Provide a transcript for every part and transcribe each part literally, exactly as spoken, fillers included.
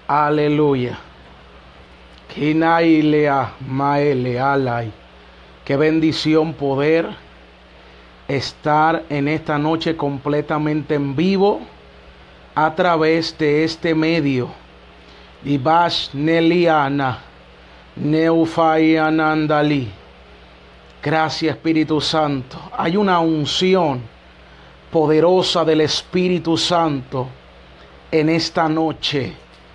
Aleluya. Kinailea maele alay. Qué bendición poder estar en esta noche completamente en vivo a través de este medio. Dibash Neliana Neufaianandali. Gracias, Espíritu Santo. Hay una unción poderosa del Espíritu Santo en esta noche.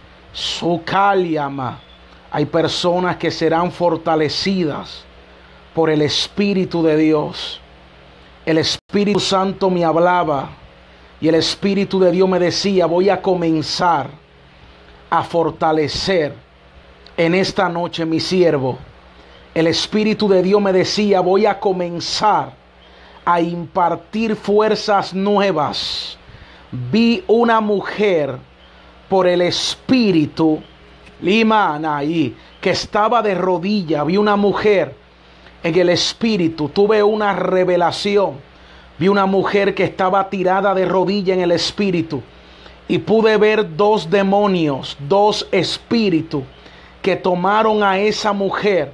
Sukaliama. Hay personas que serán fortalecidas por el Espíritu de Dios. El Espíritu Santo me hablaba y el Espíritu de Dios me decía: voy a comenzar a fortalecer en esta noche mi siervo. El Espíritu de Dios me decía: voy a comenzar a impartir fuerzas nuevas. Vi una mujer por el Espíritu Limana ahí, que estaba de rodillas. Vi una mujer en el Espíritu. Tuve una revelación. Vi una mujer que estaba tirada de rodillas en el Espíritu. Y pude ver dos demonios, dos espíritus que tomaron a esa mujer.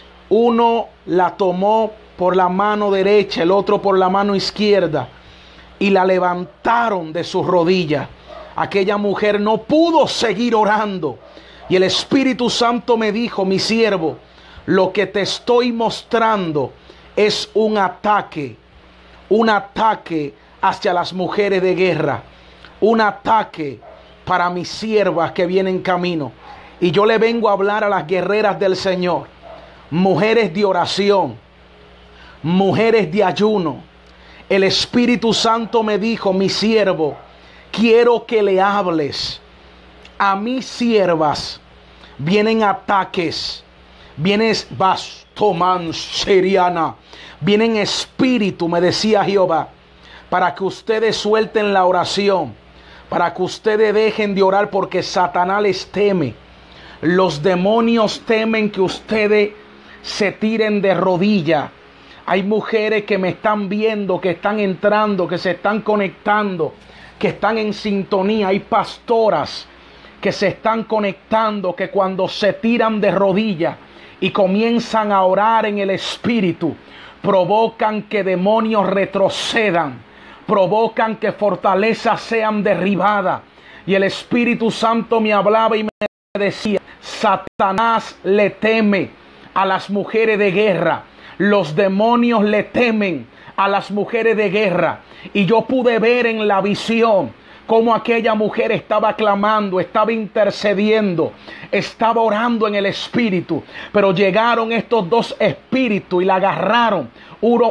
Uno la tomó por la mano derecha, el otro por la mano izquierda, y la levantaron de sus rodillas. Aquella mujer no pudo seguir orando. Y el Espíritu Santo me dijo: mi siervo, lo que te estoy mostrando es un ataque, un ataque hacia las mujeres de guerra, un ataque para mis siervas que vienen en camino. Y yo le vengo a hablar a las guerreras del Señor, mujeres de oración, mujeres de ayuno. El Espíritu Santo me dijo: mi siervo, quiero que le hables a mis siervas. Vienen ataques, vienen vas toman seriana, vienen espíritu, me decía Jehová, para que ustedes suelten la oración, para que ustedes dejen de orar, porque Satanás les teme. Los demonios temen que ustedes se tiren de rodillas. Hay mujeres que me están viendo, que están entrando, que se están conectando, que están en sintonía. Hay pastoras que se están conectando, que cuando se tiran de rodillas y comienzan a orar en el Espíritu, provocan que demonios retrocedan, provocan que fortalezas sean derribadas. Y el Espíritu Santo me hablaba y me decía: Satanás le teme a las mujeres de guerra, los demonios le temen a las mujeres de guerra. Y yo pude ver en la visión cómo aquella mujer estaba clamando, estaba intercediendo, estaba orando en el Espíritu. Pero llegaron estos dos espíritus y la agarraron, uno,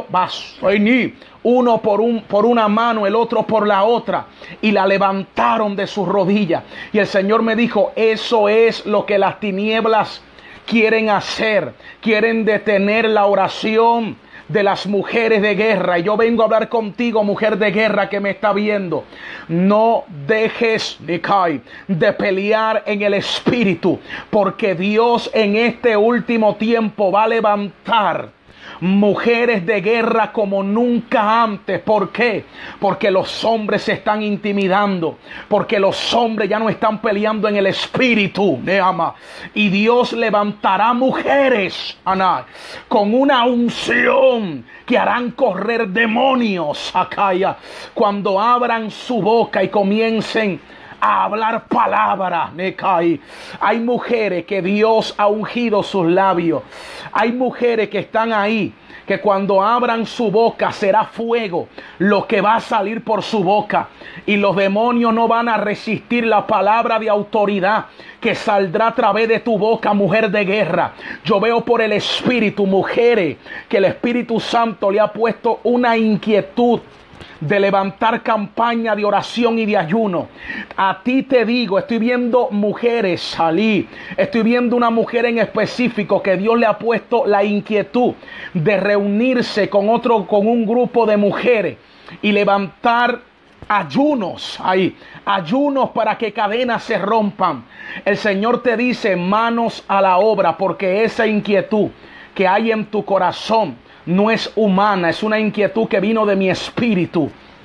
uno por, un, por una mano, el otro por la otra, y la levantaron de sus rodillas. Y el Señor me dijo: eso es lo que las tinieblas quieren hacer. Quieren detener la oración de las mujeres de guerra. Y yo vengo a hablar contigo, mujer de guerra que me está viendo: no dejes de pelear en el Espíritu, porque Dios en este último tiempo va a levantar mujeres de guerra como nunca antes. ¿Por qué? Porque los hombres se están intimidando, porque los hombres ya no están peleando en el Espíritu, me ama. Y Dios levantará mujeres, Ana, con una unción que harán correr demonios, Acaya, cuando abran su boca y comiencen a hablar palabra. Hay mujeres que Dios ha ungido sus labios. Hay mujeres que están ahí, que cuando abran su boca será fuego lo que va a salir por su boca. Y los demonios no van a resistir la palabra de autoridad que saldrá a través de tu boca, mujer de guerra. Yo veo por el Espíritu mujeres que el Espíritu Santo le ha puesto una inquietud de levantar campaña de oración y de ayuno. A ti te digo, estoy viendo mujeres salir, estoy viendo una mujer en específico que Dios le ha puesto la inquietud de reunirse con otro, con un grupo de mujeres y levantar ayunos ahí, ayunos para que cadenas se rompan. El Señor te dice: manos a la obra, porque esa inquietud que hay en tu corazón no es humana, es una inquietud que vino de mi espíritu.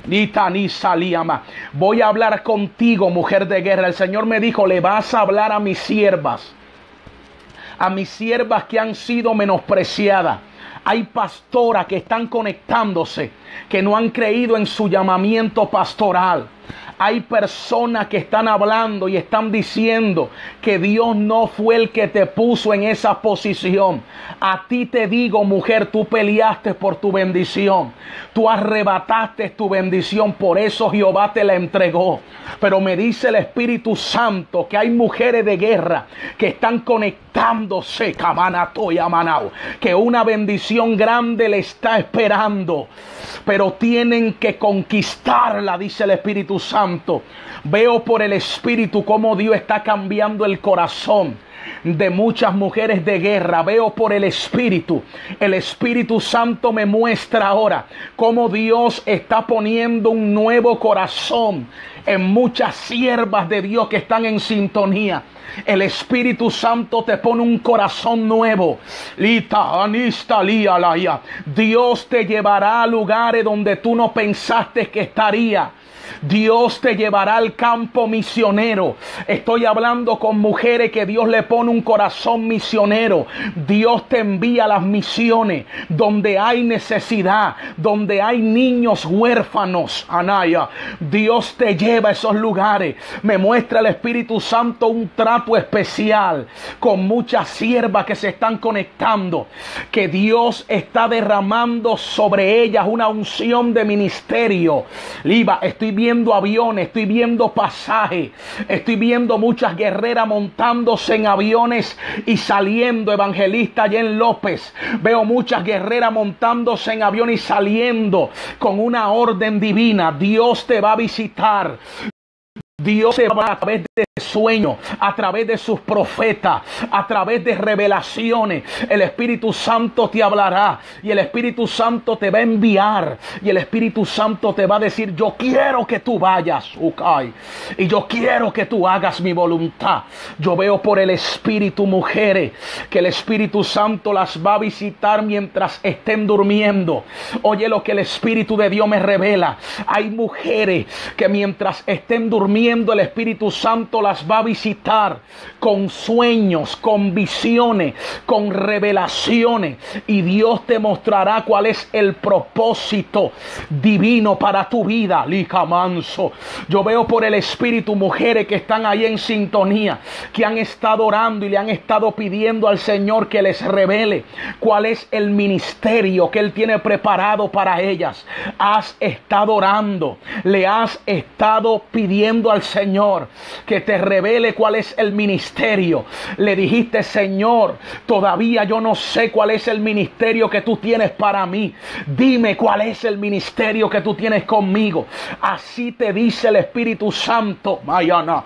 Ni salíama. Voy a hablar contigo, mujer de guerra. El Señor me dijo, le vas a hablar a mis siervas, a mis siervas que han sido menospreciadas. Hay pastoras que están conectándose, que no han creído en su llamamiento pastoral. Hay personas que están hablando y están diciendo que Dios no fue el que te puso en esa posición. A ti te digo, mujer, tú peleaste por tu bendición. Tú arrebataste tu bendición, por eso Jehová te la entregó. Pero me dice el Espíritu Santo que hay mujeres de guerra que están conectándose, que una bendición grande le está esperando. Pero tienen que conquistarla, dice el Espíritu Santo. Veo por el Espíritu cómo Dios está cambiando el corazón de muchas mujeres de guerra. Veo por el Espíritu. El Espíritu Santo me muestra ahora cómo Dios está poniendo un nuevo corazón en muchas siervas de Dios que están en sintonía. El Espíritu Santo te pone un corazón nuevo. Dios te llevará a lugares donde tú no pensaste que estaría. Dios te llevará al campo misionero. Estoy hablando con mujeres que Dios le pone un corazón misionero. Dios te envía a las misiones donde hay necesidad, donde hay niños huérfanos. Anaya, Dios te lleva a esos lugares. Me muestra el Espíritu Santo un trato especial con muchas siervas que se están conectando, que Dios está derramando sobre ellas una unción de ministerio. Liba, estoy viendo aviones, estoy viendo pasajes, estoy viendo muchas guerreras montándose en aviones y saliendo. Evangelista Jen López, veo muchas guerreras montándose en aviones y saliendo con una orden divina. Dios te va a visitar. Dios te va a través de sueños, a través de sus profetas, a través de revelaciones. El Espíritu Santo te hablará y el Espíritu Santo te va a enviar y el Espíritu Santo te va a decir: yo quiero que tú vayas, Ukai, y yo quiero que tú hagas mi voluntad. Yo veo por el Espíritu mujeres que el Espíritu Santo las va a visitar mientras estén durmiendo. Oye lo que el Espíritu de Dios me revela. Hay mujeres que mientras estén durmiendo, el Espíritu Santo las va a visitar con sueños, con visiones, con revelaciones, y Dios te mostrará cuál es el propósito divino para tu vida. Lica manso. Yo veo por el Espíritu mujeres que están ahí en sintonía, que han estado orando y le han estado pidiendo al Señor que les revele cuál es el ministerio que Él tiene preparado para ellas. Has estado orando, le has estado pidiendo al Señor que te revele cuál es el ministerio. Le dijiste: Señor, todavía yo no sé cuál es el ministerio que tú tienes para mí. Dime cuál es el ministerio que tú tienes conmigo. Así te dice el Espíritu Santo. Mayana,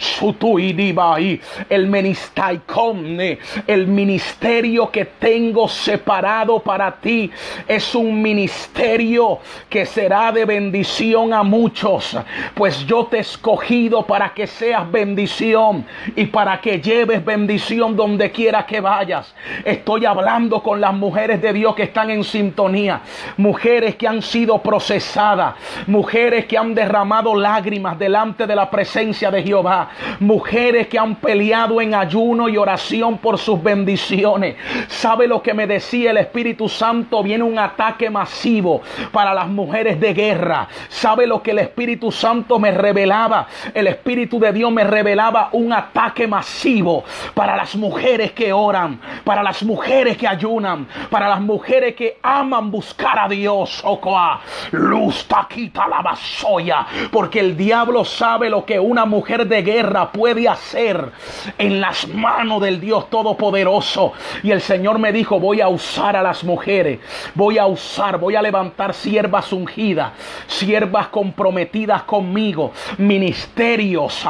el ministaikomne, el ministerio que tengo separado para ti es un ministerio que será de bendición a muchos, pues yo te escogí para que seas bendición y para que lleves bendición donde quiera que vayas. Estoy hablando con las mujeres de Dios que están en sintonía, mujeres que han sido procesadas, mujeres que han derramado lágrimas delante de la presencia de Jehová, mujeres que han peleado en ayuno y oración por sus bendiciones. ¿Sabe lo que me decía el Espíritu Santo? Viene un ataque masivo para las mujeres de guerra. ¿Sabe lo que el Espíritu Santo me revelaba? El Espíritu de Dios me revelaba un ataque masivo para las mujeres que oran, para las mujeres que ayunan, para las mujeres que aman buscar a Dios. Luz taquita la vasoya, porque el diablo sabe lo que una mujer de guerra puede hacer en las manos del Dios Todopoderoso. Y el Señor me dijo: voy a usar a las mujeres, voy a usar, voy a levantar siervas ungidas, siervas comprometidas conmigo, ministerios, acá y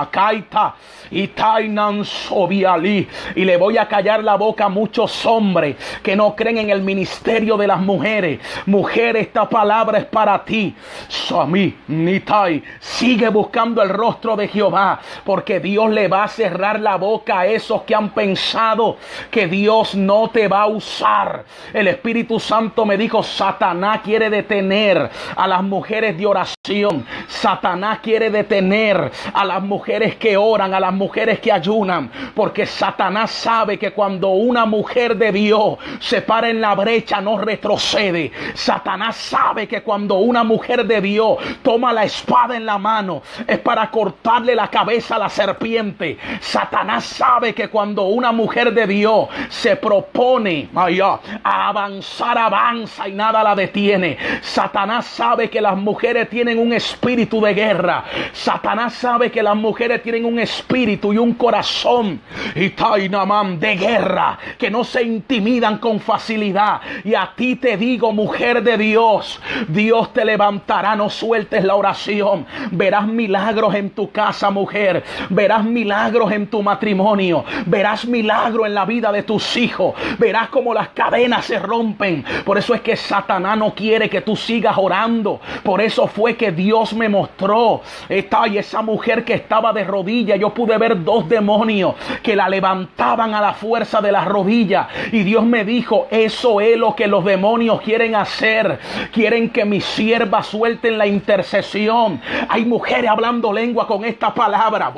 Ita, Itainan Sobiali. Y le voy a callar la boca a muchos hombres que no creen en el ministerio de las mujeres. Mujer, esta palabra es para ti. Sami, Nitai, sigue buscando el rostro de Jehová, porque Dios le va a cerrar la boca a esos que han pensado que Dios no te va a usar. El Espíritu Santo me dijo: Satanás quiere detener a las mujeres de oración. Satanás quiere detener a las mujeres que oran, a las mujeres que ayunan, porque Satanás sabe que cuando una mujer de Dios se para en la brecha no retrocede. Satanás sabe que cuando una mujer de Dios toma la espada en la mano es para cortarle la cabeza a la serpiente. Satanás sabe que cuando una mujer de Dios se propone allá a avanzar, avanza y nada la detiene. Satanás sabe que las mujeres tienen un espíritu de guerra. Satanás sabe que las mujeres tienen un espíritu y un corazón de guerra, que no se intimidan con facilidad. Y a ti te digo, mujer de Dios, Dios te levantará. No sueltes la oración. Verás milagros en tu casa, mujer. Verás milagros en tu matrimonio. Verás milagros en la vida de tus hijos. Verás como las cadenas se rompen. Por eso es que Satanás no quiere que tú sigas orando. Por eso fue que Dios me mostró esta y esa mujer que estaba de rodillas. Yo pude ver dos demonios que la levantaban a la fuerza de las rodillas. Y Dios me dijo: eso es lo que los demonios quieren hacer. Quieren que mis siervas suelten la intercesión. Hay mujeres hablando lengua con esta palabra.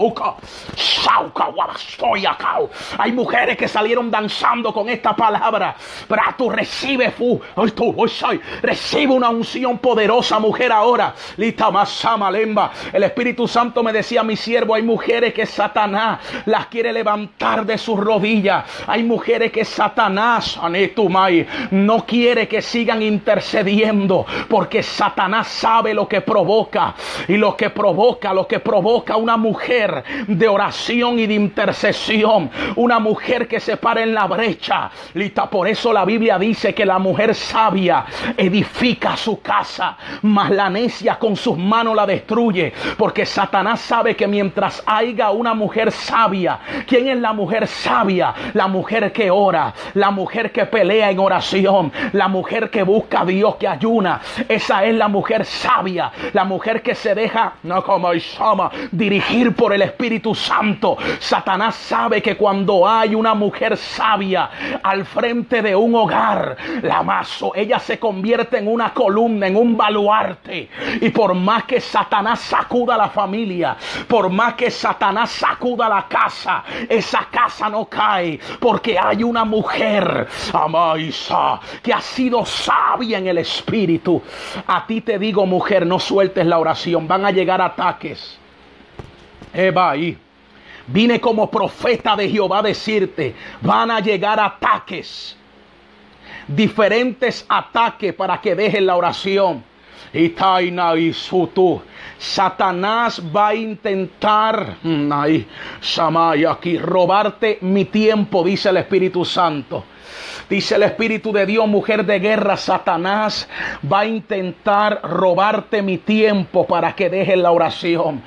Hay mujeres que salieron danzando con esta palabra. Pero tú recibes, recibe una unción poderosa, mujer, ahora. El Espíritu Santo me decía: mi siervo, hay mujeres que Satanás las quiere levantar de sus rodillas. Hay mujeres que Satanás no quiere que sigan intercediendo, porque Satanás sabe lo que provoca. Y lo que provoca, lo que provoca una mujer de oración y de intercesión, una mujer que se para en la brecha. Por eso la Biblia dice que la mujer sabia edifica su casa, mas la necia con sus manos la destruye. Porque Satanás sabe que mientras haya una mujer sabia, ¿quién es la mujer sabia? La mujer que ora, la mujer que pelea en oración, la mujer que busca a Dios, que ayuna. Esa es la mujer sabia, la mujer que se deja no como llama dirigir por el Espíritu Santo. Satanás sabe que cuando hay una mujer sabia al frente de un hogar, la mazo, ella se convierte en una columna, en un baluarte. Y por más que Satanás sacuda la familia, por más que Satanás sacuda la casa, esa casa no cae, porque hay una mujer, Amaisa, que ha sido sabia en el Espíritu. A ti te digo, mujer, no sueltes la oración. Van a llegar ataques. Eva ahí. Vine como profeta de Jehová a decirte: van a llegar ataques. Diferentes ataques para que dejes la oración. Itaina y Sutu. Satanás va a intentar ay, Shamaya, aquí robarte mi tiempo, dice el Espíritu Santo. Dice el Espíritu de Dios, mujer de guerra, Satanás va a intentar robarte mi tiempo para que dejes la oración.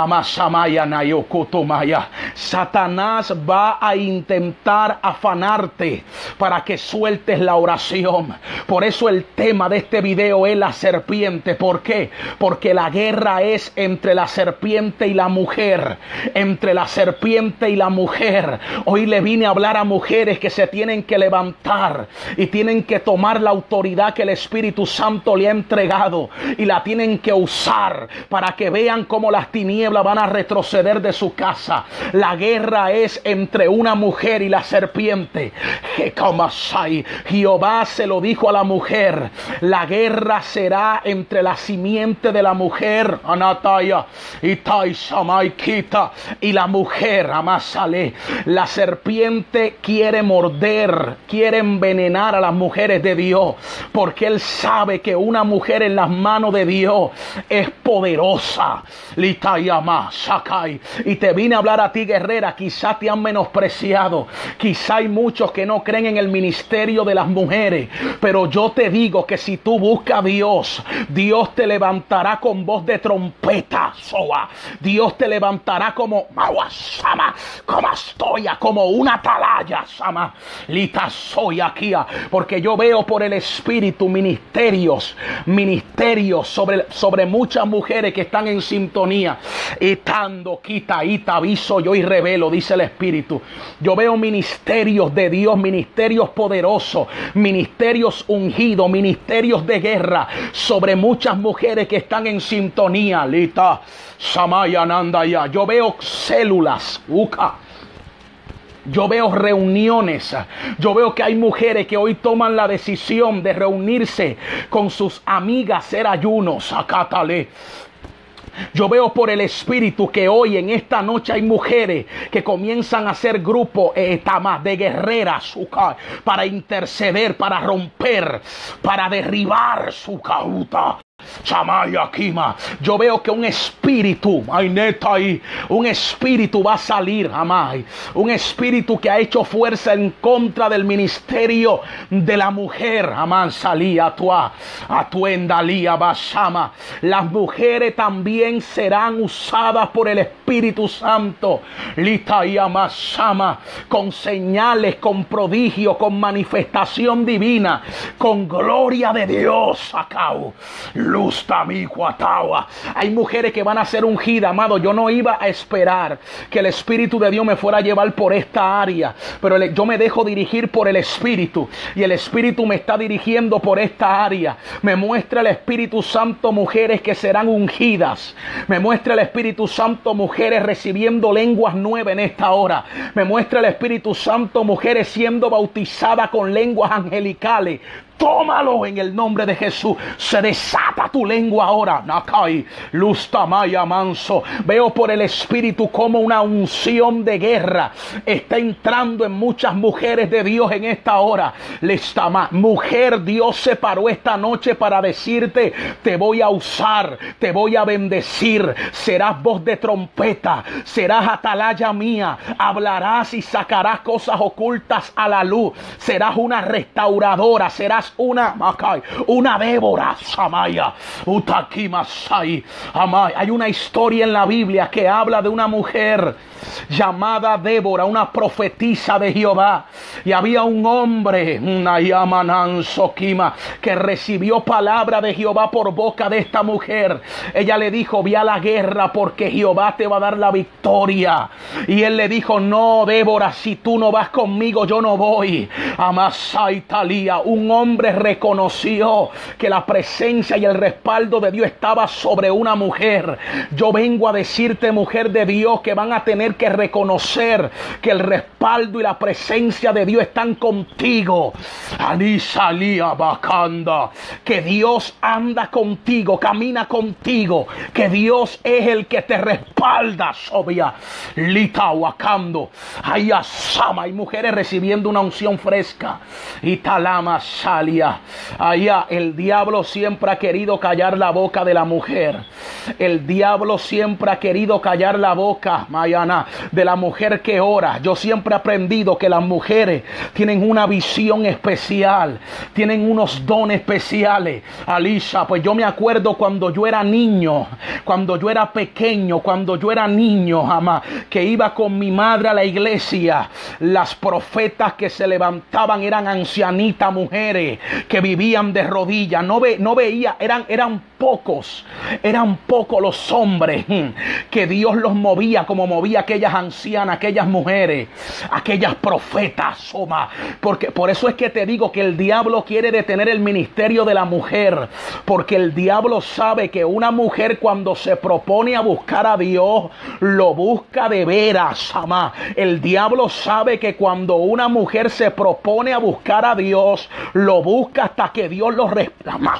Satanás va a intentar afanarte para que sueltes la oración. Por eso el tema de este video es la serpiente. ¿Por qué? Porque la guerra es entre la serpiente y la mujer. Entre la serpiente y la mujer. Hoy le vine a hablar a mujeres que se tienen que levantar y tienen que tomar la autoridad que el Espíritu Santo le ha entregado y la tienen que usar para que vean cómo las tinieblas van a retroceder de su casa. La guerra es entre una mujer y la serpiente. Jehová se lo dijo a la mujer: la guerra será entre la simiente de la mujer, Anataya, y la mujer, Amasale. La serpiente quiere morder, quiere envenenar a las mujeres de Dios, porque él sabe que una mujer en las manos de Dios es poderosa. Litayama, Sakai. Y te vine a hablar a ti, guerrera. Quizá te han menospreciado, quizá hay muchos que no creen en el ministerio de las mujeres, pero yo te digo que si tú buscas a Dios, Dios te levantará con voz de trompeta. Soa. Dios te levantará como Mawasama, como Astoya, como una atalaya. Sama. Lita soy aquí. Porque yo veo por el Espíritu ministerios, ministerios sobre, sobre muchas mujeres que están en sintonía. Itando, quita, ita, aviso yo y revelo, dice el Espíritu. Yo veo ministerios de Dios, ministerios poderosos, ministerios ungidos, ministerios de guerra sobre muchas mujeres que están en sintonía. Lita, Samaya, Nandaya. Yo veo células, uka. Yo veo reuniones. Yo veo que hay mujeres que hoy toman la decisión de reunirse con sus amigas, hacer ayunos. Acátale. Yo veo por el Espíritu que hoy en esta noche hay mujeres que comienzan a hacer grupos eh, de guerreras para interceder, para romper, para derribar su cauta. Chamaya Kima. Yo veo que un espíritu, ay neta ahí, un espíritu va a salir, amai, un espíritu que ha hecho fuerza en contra del ministerio de la mujer, amán salía a tu a tu endalía basama. Las mujeres también serán usadas por el Espíritu Santo, lita y amasama, con señales, con prodigio, con manifestación divina, con gloria de Dios, acao. Luz tamí cuatawa. Hay mujeres que van a ser ungidas, amado. Yo no iba a esperar que el Espíritu de Dios me fuera a llevar por esta área, pero yo me dejo dirigir por el Espíritu y el Espíritu me está dirigiendo por esta área. Me muestra el Espíritu Santo mujeres que serán ungidas. Me muestra el Espíritu Santo mujeres recibiendo lenguas nuevas en esta hora. Me muestra el Espíritu Santo mujeres siendo bautizadas con lenguas angelicales. Tómalo en el nombre de Jesús. Se desata tu lengua ahora. Nakai, luz tamaya manso. Veo por el Espíritu como una unción de guerra está entrando en muchas mujeres de Dios en esta hora. Listama, mujer, Dios se paró esta noche para decirte: te voy a usar, te voy a bendecir. Serás voz de trompeta, serás atalaya mía. Hablarás y sacarás cosas ocultas a la luz. Serás una restauradora, serás una Makai, una Débora, Samaya, Utakimasai, Amai. Hay una historia en la Biblia que habla de una mujer llamada Débora, una profetisa de Jehová, y había un hombre, Nayamanán Sokima, que recibió palabra de Jehová por boca de esta mujer. Ella le dijo: ve a la guerra porque Jehová te va a dar la victoria. Y él le dijo: no, Débora, si tú no vas conmigo, yo no voy. Amasai Talía, un hombre reconoció que la presencia y el respaldo de Dios estaba sobre una mujer. Yo vengo a decirte, mujer de Dios, que van a tener que reconocer que el respaldo y la presencia de Dios están contigo. Anisalía Bacanda, que Dios anda contigo, camina contigo, que Dios es el que te respalda. Sobia Lita Wakando, Ayasama, hay mujeres recibiendo una unción fresca. Italama Salia. Allá el diablo siempre ha querido callar la boca de la mujer. El diablo siempre ha querido callar la boca, Mayana, de la mujer que ora. Yo siempre he aprendido que las mujeres tienen una visión especial, tienen unos dones especiales. Alisha, pues yo me acuerdo cuando yo era niño, cuando yo era pequeño, cuando yo era niño, jamás, que iba con mi madre a la iglesia. Las profetas que se levantaban eran ancianitas mujeres que vivían de rodillas. No, ve, no veía, eran, eran pocos, eran pocos los hombres que Dios los movía como movía aquellas ancianas, aquellas mujeres, aquellas profetas. Oma. Porque por eso es que te digo que el diablo quiere detener el ministerio de la mujer, porque el diablo sabe que una mujer cuando se propone a buscar a Dios, lo busca de veras. Ama. El diablo sabe que cuando una mujer se propone a buscar a Dios, lo busca hasta que Dios lo responda,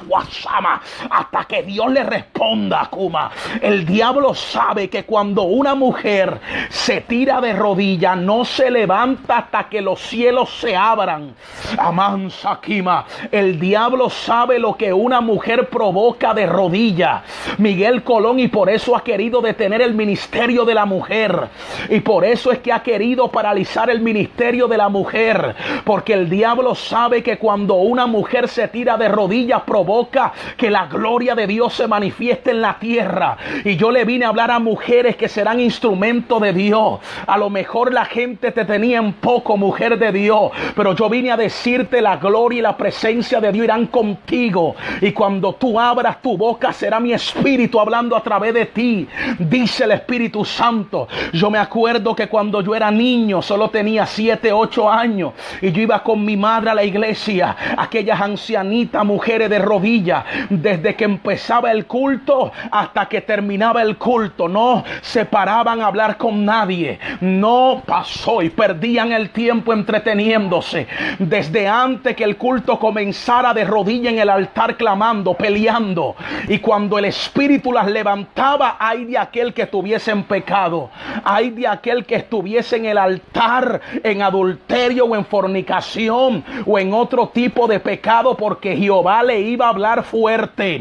hasta que Dios le responda. Kuma. El diablo sabe que cuando una mujer se tira de rodillas, no se levanta hasta que los cielos se abran. Amansa Kima. El diablo sabe lo que una mujer provoca de rodillas, Miguel Colón, y por eso ha querido detener el ministerio de la mujer. Y por eso es que ha querido paralizar el ministerio de la mujer, porque el diablo sabe que cuando una una mujer se tira de rodillas provoca que la gloria de Dios se manifieste en la tierra. Y yo le vine a hablar a mujeres que serán instrumento de Dios. A lo mejor la gente te tenía en poco, mujer de Dios, pero yo vine a decirte: la gloria y la presencia de Dios irán contigo, y cuando tú abras tu boca será mi espíritu hablando a través de ti, dice el Espíritu Santo. Yo me acuerdo que cuando yo era niño, solo tenía siete, ocho años, y yo iba con mi madre a la iglesia, aquellas ancianitas mujeres de rodillas, desde que empezaba el culto hasta que terminaba el culto, no se paraban a hablar con nadie, no pasó y perdían el tiempo entreteniéndose. Desde antes que el culto comenzara, de rodillas en el altar clamando, peleando, y cuando el Espíritu las levantaba, ay de aquel que estuviese en pecado, ay de aquel que estuviese en el altar en adulterio o en fornicación o en otro tipo de pecado, porque Jehová le iba a hablar fuerte.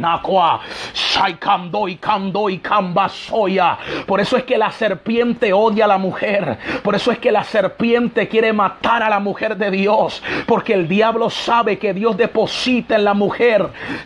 Por eso es que la serpiente odia a la mujer, por eso es que la serpiente quiere matar a la mujer de Dios, porque el diablo sabe que Dios deposita en la mujer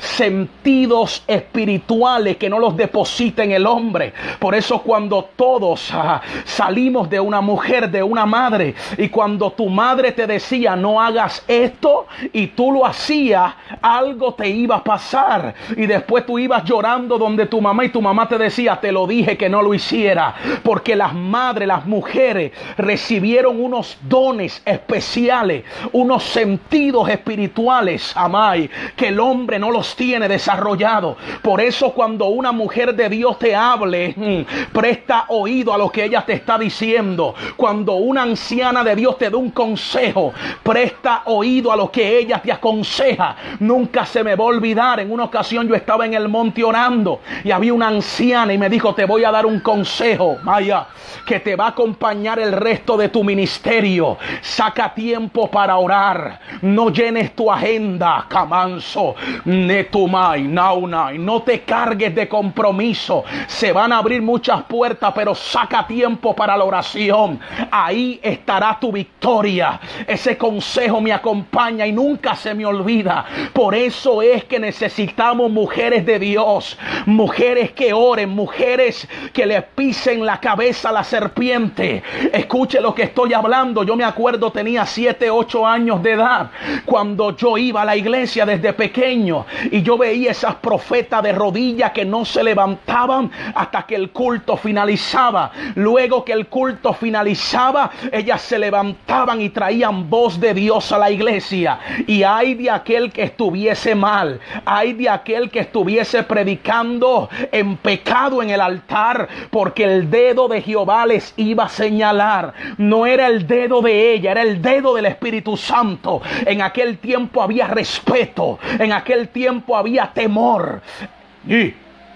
sentidos espirituales que no los deposita en el hombre. Por eso cuando todos ah, salimos de una mujer, de una madre, y cuando tu madre te decía no hagas esto y tú lo hacías, algo te iba a pasar, y después tú ibas llorando donde tu mamá, y tu mamá te decía: te lo dije que no lo hiciera, porque las madres, las mujeres recibieron unos dones especiales, unos sentidos espirituales, amai, que el hombre no los tiene desarrollados. Por eso cuando una mujer de Dios te hable, mmm, presta oído a lo que ella te está diciendo. Cuando una anciana de Dios te da un consejo, presta oído a lo que ella te aconseja. Nunca se me va a olvidar, en una ocasión yo estaba en el monte orando y había una anciana y me dijo: te voy a dar un consejo, Maya, que te va a acompañar el resto de tu ministerio. Saca tiempo para orar, no llenes tu agenda, Camanso, Netumai, Naunai, no te cargues de compromiso. Se van a abrir muchas puertas, pero saca tiempo para la oración. Ahí estará tu victoria. Ese consejo me acompaña y nunca se me olvida. Por eso es que necesitamos mujeres de Dios, mujeres que oren, mujeres que le pisen la cabeza a la serpiente. Escuche lo que estoy hablando. Yo me acuerdo, tenía siete, ocho años de edad cuando yo iba a la iglesia desde pequeño, y yo veía esas profetas de rodillas que no se levantaban hasta que el culto finalizaba. Luego que el culto finalizaba, ellas se levantaban y traían voz de Dios a la iglesia. Y ay de aquel que estuviese mal, ay de aquel que estuviese predicando en pecado en el altar, porque el dedo de Jehová les iba a señalar. No era el dedo de ella, era el dedo del Espíritu Santo. En aquel tiempo había respeto, en aquel tiempo había temor. Y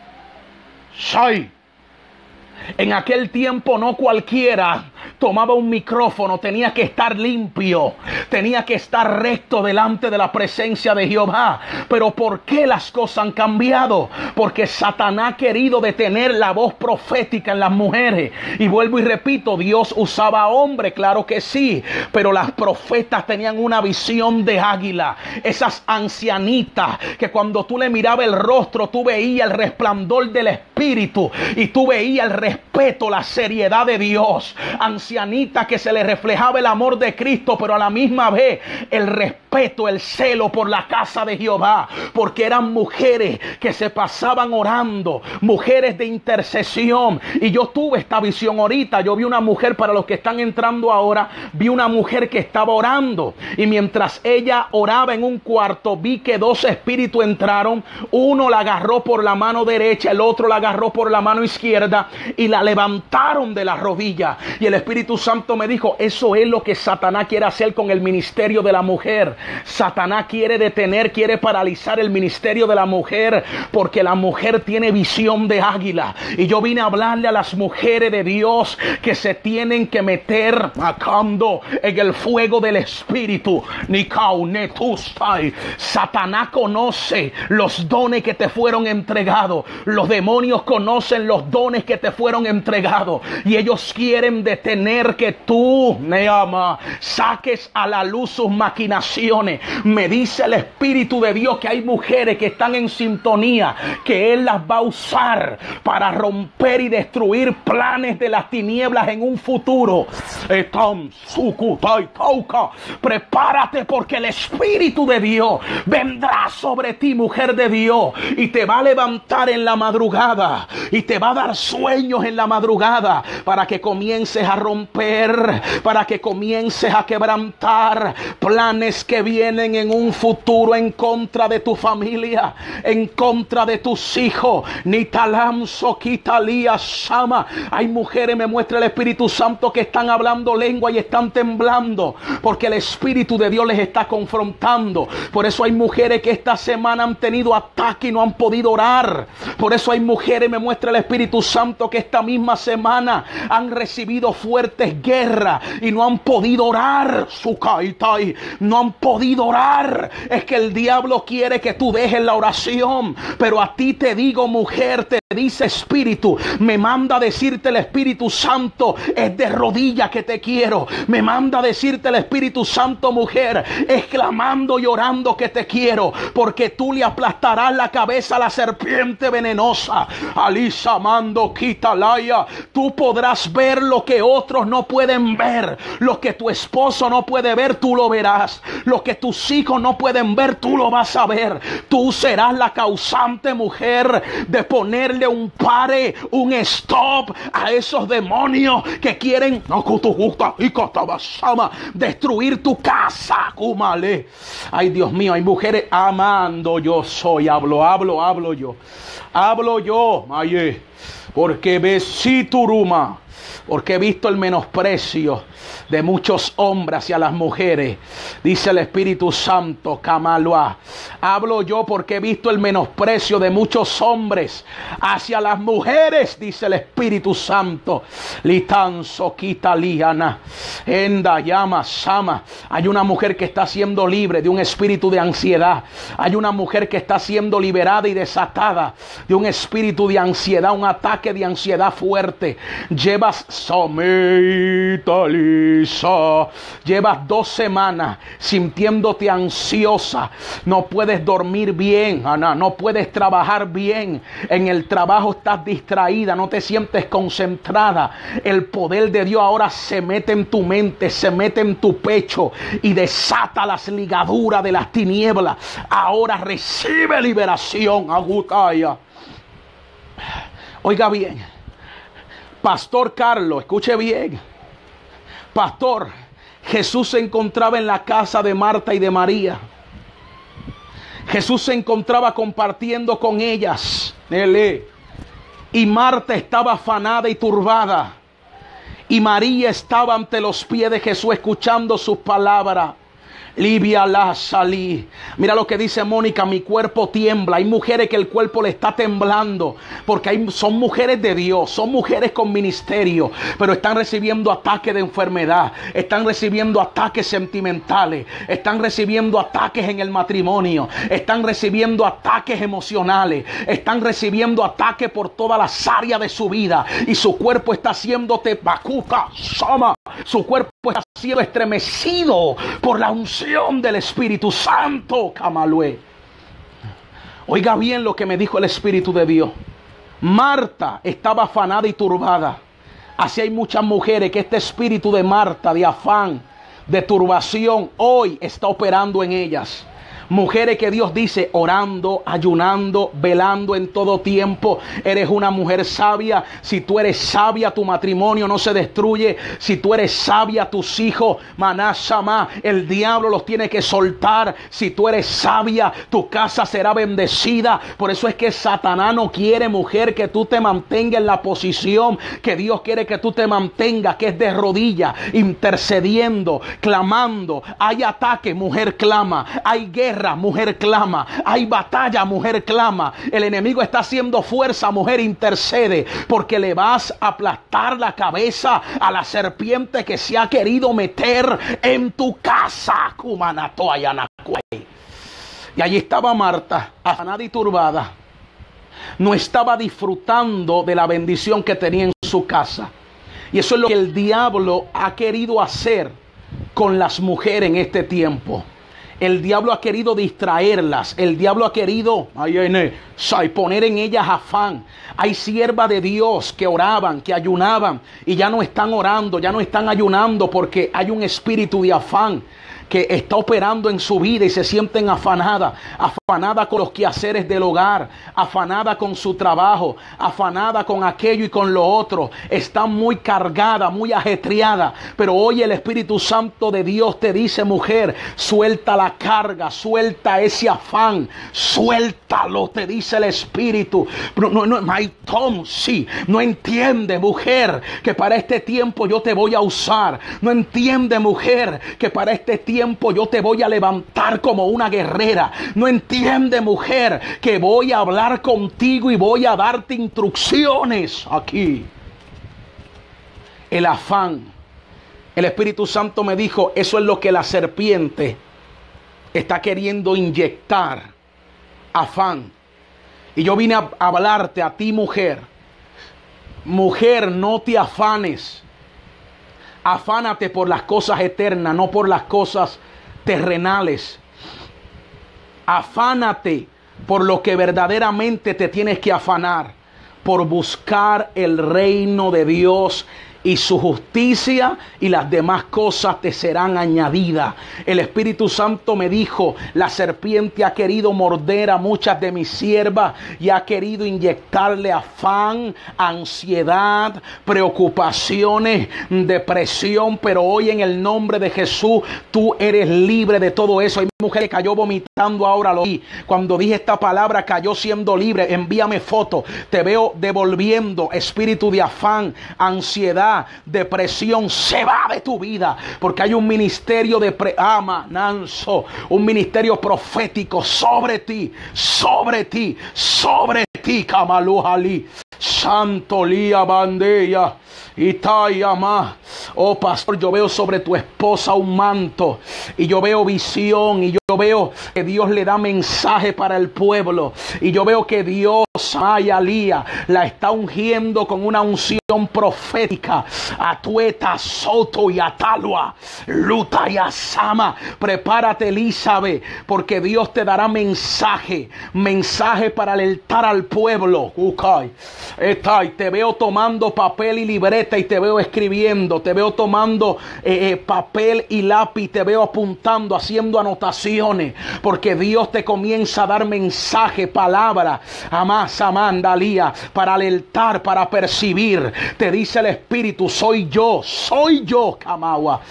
¡Sai! En aquel tiempo no cualquiera tomaba un micrófono, tenía que estar limpio, tenía que estar recto delante de la presencia de Jehová. Pero ¿por qué las cosas han cambiado? Porque Satanás ha querido detener la voz profética en las mujeres. Y vuelvo y repito, Dios usaba a hombres, claro que sí, pero las profetas tenían una visión de águila. Esas ancianitas que cuando tú le mirabas el rostro, tú veías el resplandor del Espíritu y tú veías el respeto, la seriedad de Dios. Ancianita que se le reflejaba el amor de Cristo, pero a la misma vez el respeto, el celo por la casa de Jehová, porque eran mujeres que se pasaban orando, mujeres de intercesión. Y yo tuve esta visión ahorita. Yo vi una mujer, para los que están entrando ahora, vi una mujer que estaba orando, y mientras ella oraba en un cuarto, vi que dos espíritus entraron. Uno la agarró por la mano derecha, el otro la agarró por la mano izquierda y la levantaron de la rodilla. Y el Espíritu Santo me dijo: eso es lo que Satanás quiere hacer con el ministerio de la mujer. Satanás quiere detener, quiere paralizar el ministerio de la mujer, porque la mujer tiene visión de águila. Y yo vine a hablarle a las mujeres de Dios que se tienen que meter macando en el fuego del Espíritu. Satanás conoce los dones que te fueron entregados. Los demonios conocen los dones que te fueron entregados, y ellos quieren detener detener que tú, Neama, saques a la luz sus maquinaciones. Me dice el Espíritu de Dios que hay mujeres que están en sintonía, que Él las va a usar para romper y destruir planes de las tinieblas en un futuro. Prepárate, porque el Espíritu de Dios vendrá sobre ti, mujer de Dios, y te va a levantar en la madrugada y te va a dar sueños en la madrugada para que comiences a romper, para que comiences a quebrantar planes que vienen en un futuro en contra de tu familia, en contra de tus hijos. Ni talamso quitalia sama. Hay mujeres, me muestra el Espíritu Santo, que están hablando lengua y están temblando porque el Espíritu de Dios les está confrontando. Por eso hay mujeres que esta semana han tenido ataque y no han podido orar. Por eso hay mujeres, me muestra el Espíritu Santo, que esta misma semana han recibido fuertes guerras y no han podido orar. Sukaitai, no han podido orar. Es que el diablo quiere que tú dejes la oración, pero a ti te digo, mujer, te dice Espíritu, me manda a decirte el Espíritu Santo, es de rodillas que te quiero. Me manda a decirte el Espíritu Santo, mujer, exclamando y orando que te quiero, porque tú le aplastarás la cabeza a la serpiente venenosa. Alisa mando quitalaya. Tú podrás ver lo que otros no pueden ver. Lo que tu esposo no puede ver, tú lo verás. Lo que tus hijos no pueden ver, tú lo vas a ver. Tú serás la causante, mujer, de ponerle un pare, un stop a esos demonios que quieren destruir tu casa. Ay, Dios mío, hay mujeres amando. Yo soy, hablo, hablo, hablo yo. Hablo yo, ay, porque besituruma. Porque he visto el menosprecio de muchos hombres hacia las mujeres. Dice el Espíritu Santo, Kamalua. Hablo yo porque he visto el menosprecio de muchos hombres hacia las mujeres, dice el Espíritu Santo. Litanzo quitaliana. Enda llama sama. Hay una mujer que está siendo libre de un espíritu de ansiedad. Hay una mujer que está siendo liberada y desatada de un espíritu de ansiedad, un ataque de ansiedad fuerte. Llevas Somitalisa. Llevas dos semanas sintiéndote ansiosa. No puedes dormir bien, Ana. No puedes trabajar bien. En el trabajo estás distraída. No te sientes concentrada. El poder de Dios ahora se mete en tu mente, se mete en tu pecho y desata las ligaduras de las tinieblas. Ahora recibe liberación. Agutaya. Oiga bien. Pastor Carlos, escuche bien. Pastor, Jesús se encontraba en la casa de Marta y de María. Jesús se encontraba compartiendo con ellas. Y Marta estaba afanada y turbada. Y María estaba ante los pies de Jesús escuchando sus palabras. Livia la salí. Mira lo que dice Mónica, mi cuerpo tiembla. Hay mujeres que el cuerpo le está temblando porque hay, son mujeres de Dios, son mujeres con ministerio, pero están recibiendo ataques de enfermedad, están recibiendo ataques sentimentales, están recibiendo ataques en el matrimonio, están recibiendo ataques emocionales, están recibiendo ataques por todas las áreas de su vida y su cuerpo está haciéndote bacuca, sama. Su cuerpo está siendo estremecido por la unción del Espíritu Santo. Camalue. Oiga bien lo que me dijo el Espíritu de Dios. Marta estaba afanada y turbada. Así hay muchas mujeres que este espíritu de Marta, de afán, de turbación, hoy está operando en ellas. Mujeres que Dios dice orando, ayunando, velando en todo tiempo. Eres una mujer sabia. Si tú eres sabia, tu matrimonio no se destruye. Si tú eres sabia, tus hijos, manashama, el diablo los tiene que soltar. Si tú eres sabia, tu casa será bendecida. Por eso es que Satanás no quiere, mujer, que tú te mantengas en la posición que Dios quiere que tú te mantengas, que es de rodillas, intercediendo, clamando. Hay ataque, mujer clama. Hay guerra, mujer clama. Hay batalla, mujer clama. El enemigo está haciendo fuerza, mujer intercede, porque le vas a aplastar la cabeza a la serpiente que se ha querido meter en tu casa. Y allí estaba Marta, afanada y turbada. No estaba disfrutando de la bendición que tenía en su casa. Y eso es lo que el diablo ha querido hacer con las mujeres en este tiempo. El diablo ha querido distraerlas. El diablo ha querido ay, ay, ay, poner en ellas afán. Hay siervas de Dios que oraban, que ayunaban y ya no están orando, ya no están ayunando porque hay un espíritu de afán que está operando en su vida y se sienten afanadas, afanada con los quehaceres del hogar, afanada con su trabajo, afanada con aquello y con lo otro. Están muy cargadas, muy ajetreadas. Pero hoy el Espíritu Santo de Dios te dice, mujer, suelta la carga, suelta ese afán, suéltalo, te dice el Espíritu. No, no, no, my Tom, sí, no entiende, mujer, que para este tiempo yo te voy a usar. No entiende, mujer, que para este tiempo yo te voy a levantar como una guerrera. No entiende, mujer, que voy a hablar contigo y voy a darte instrucciones aquí. El afán. El Espíritu Santo me dijo, eso es lo que la serpiente está queriendo inyectar. Afán. Y yo vine a hablarte a ti, mujer. Mujer, no te afanes. Afánate por las cosas eternas, no por las cosas terrenales. Afánate por lo que verdaderamente te tienes que afanar, por buscar el reino de Dios y su justicia, y las demás cosas te serán añadidas. El Espíritu Santo me dijo, la serpiente ha querido morder a muchas de mis siervas y ha querido inyectarle afán, ansiedad, preocupaciones, depresión, pero hoy en el nombre de Jesús tú eres libre de todo eso. Hay mujer que cayó vomitando ahora, lo vi. Cuando dije esta palabra cayó siendo libre. Envíame foto. Te veo devolviendo espíritu de afán, ansiedad, depresión, se va de tu vida, porque hay un ministerio de pre ama, nanso, un ministerio profético sobre ti, sobre ti, sobre ti, Kamalujali, Santo Lía Bandeya, Itayama. Oh pastor, yo veo sobre tu esposa un manto, y yo veo visión, y yo veo que Dios le da mensaje para el pueblo, y yo veo que Dios, Mayalía, la está ungiendo con una unción profética. Atueta, Soto y Atalua, Luta y Asama. Prepárate, Elizabeth, porque Dios te dará mensaje, mensaje para alertar al pueblo. Okay. Está, y te veo tomando papel y libreta y te veo escribiendo, te veo tomando eh, eh, papel y lápiz, te veo apuntando, haciendo anotaciones, porque Dios te comienza a dar mensaje, palabra, amás, amandalía, para alertar, para percibir. Te dice el Espíritu, soy yo, soy yo, Kamawa,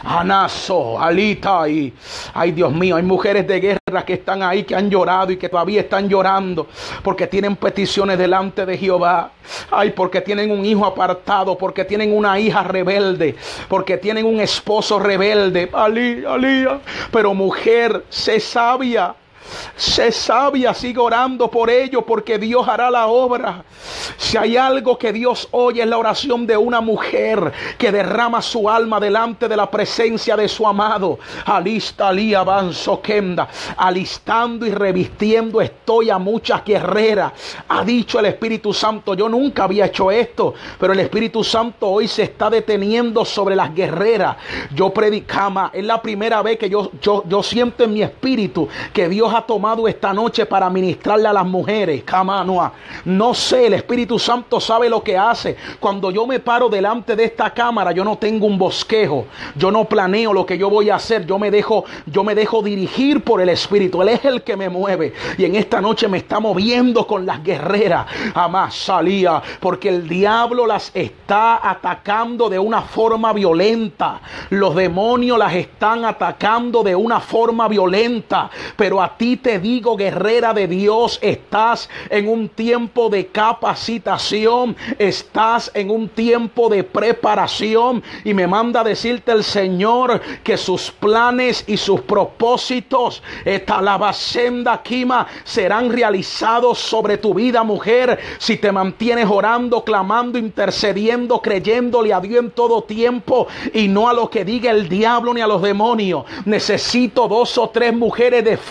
Anaso, Alita, y ay Dios mío, hay mujeres de guerra que están ahí, que han llorado y que todavía están llorando, porque tienen peticiones delante de Jehová. Ay, porque tienen un hijo apartado, porque tienen una hija rebelde, porque tienen un esposo rebelde. Alí, alía. Pero mujer, sé sabia. Sé sabia, sigue orando por ello, porque Dios hará la obra. Si hay algo que Dios oye, es la oración de una mujer que derrama su alma delante de la presencia de su amado. Alista, alí, avanzo, kenda. Alistando y revistiendo estoy a muchas guerreras. Ha dicho el Espíritu Santo, yo nunca había hecho esto, pero el Espíritu Santo hoy se está deteniendo sobre las guerreras. Yo predicama, es la primera vez que yo, yo, yo siento en mi espíritu que Dios ha tomado esta noche para ministrarle a las mujeres. Camanoa. No sé, el Espíritu Santo sabe lo que hace. Cuando yo me paro delante de esta cámara, yo no tengo un bosquejo, yo no planeo lo que yo voy a hacer, yo me dejo, yo me dejo dirigir por el Espíritu. Él es el que me mueve, y en esta noche me está moviendo con las guerreras. Jamás salía, porque el diablo las está atacando de una forma violenta. Los demonios las están atacando de una forma violenta, pero a ti te digo, guerrera de Dios, estás en un tiempo de capacitación, estás en un tiempo de preparación, y me manda a decirte el Señor que sus planes y sus propósitos, esta lavacenda Kima, serán realizados sobre tu vida, mujer, si te mantienes orando, clamando, intercediendo, creyéndole a Dios en todo tiempo y no a lo que diga el diablo ni a los demonios. Necesito dos o tres mujeres de fe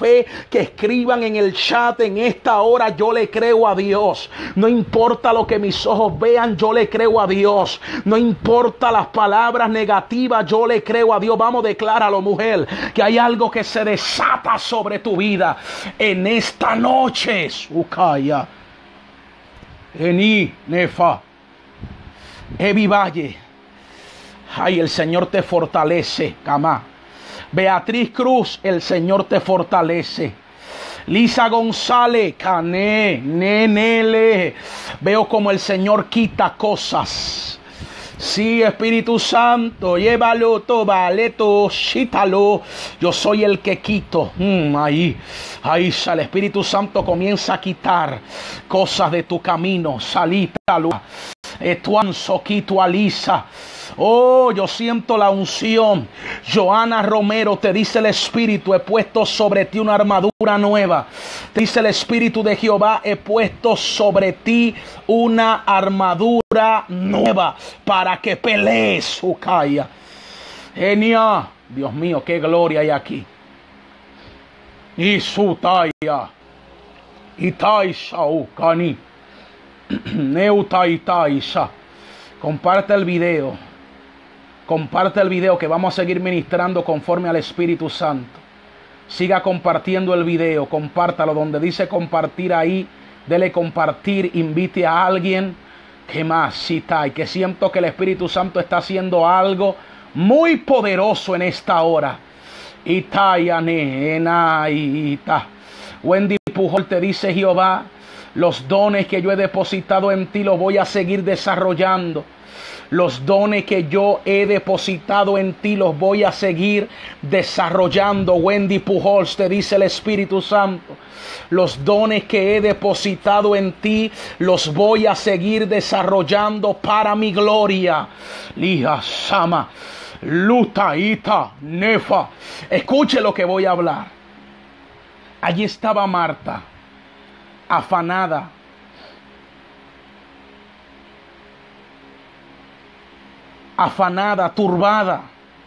que escriban en el chat en esta hora: yo le creo a Dios. No importa lo que mis ojos vean, yo le creo a Dios. No importa las palabras negativas, yo le creo a Dios. Vamos, decláralo, mujer, que hay algo que se desata sobre tu vida en esta noche. Sukaya. Eni Nefa. Evi Valle. Ay, el Señor te fortalece, Camá. Beatriz Cruz, el Señor te fortalece. Lisa González, Cané, Nenele. Veo como el Señor quita cosas. Sí, Espíritu Santo, llévalo, tobaleto, shítalo. Yo soy el que quito. Mm, ahí, ahí, el Espíritu Santo comienza a quitar cosas de tu camino. Salítalo. Etuanzo, quito, alisa. Oh, yo siento la unción. Joana Romero, te dice el Espíritu: he puesto sobre ti una armadura nueva. Te dice el Espíritu de Jehová: he puesto sobre ti una armadura nueva para que pelees. Ukaya. Enia. Dios mío, qué gloria hay aquí. Isutaya. Itaisa ukani. Neutaitaisa. Comparte el video. Comparte el video, que vamos a seguir ministrando conforme al Espíritu Santo. Siga compartiendo el video, compártalo. Donde dice compartir, ahí dele compartir, invite a alguien. Que más, cita, y que siento que el Espíritu Santo está haciendo algo muy poderoso en esta hora. Itayane, enaita. Wendy Pujol, te dice Jehová: los dones que yo he depositado en ti los voy a seguir desarrollando. Los dones que yo he depositado en ti los voy a seguir desarrollando. Wendy Pujols, te dice el Espíritu Santo: los dones que he depositado en ti los voy a seguir desarrollando para mi gloria. Lija Sama, Luta Ita Nefa. Escuche lo que voy a hablar. Allí estaba Marta, afanada, afanada, turbada.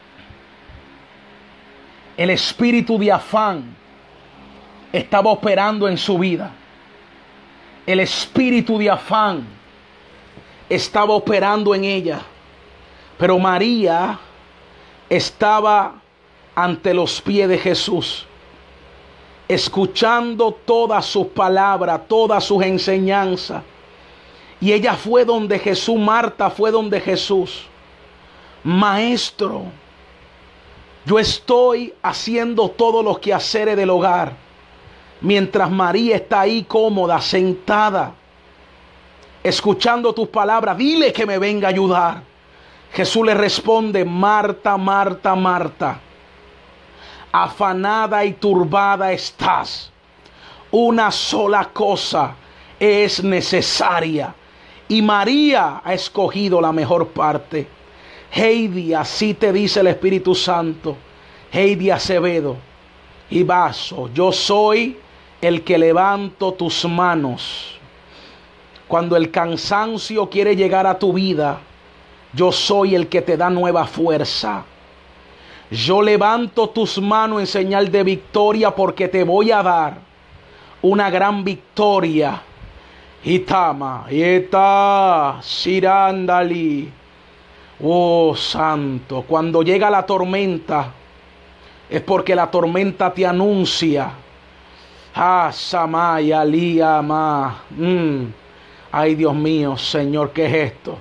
El espíritu de afán estaba operando en su vida. El espíritu de afán estaba operando en ella. Pero María estaba ante los pies de Jesús, escuchando todas sus palabras, todas sus enseñanzas. Y ella fue donde Jesús, Marta fue donde Jesús: Maestro, yo estoy haciendo todos los quehaceres del hogar, mientras María está ahí cómoda, sentada, escuchando tus palabras. Dile que me venga a ayudar. Jesús le responde: Marta, Marta, Marta, afanada y turbada estás. Una sola cosa es necesaria, y María ha escogido la mejor parte. Heidi, así te dice el Espíritu Santo. Heidi Acevedo y Vaso, yo soy el que levanto tus manos. Cuando el cansancio quiere llegar a tu vida, yo soy el que te da nueva fuerza. Yo levanto tus manos en señal de victoria, porque te voy a dar una gran victoria. Itama, Ita, Sirandali. Oh, Santo, cuando llega la tormenta, es porque la tormenta te anuncia. Ah, Samaya, Liama. Mm. Ay, Dios mío, Señor, ¿qué es esto?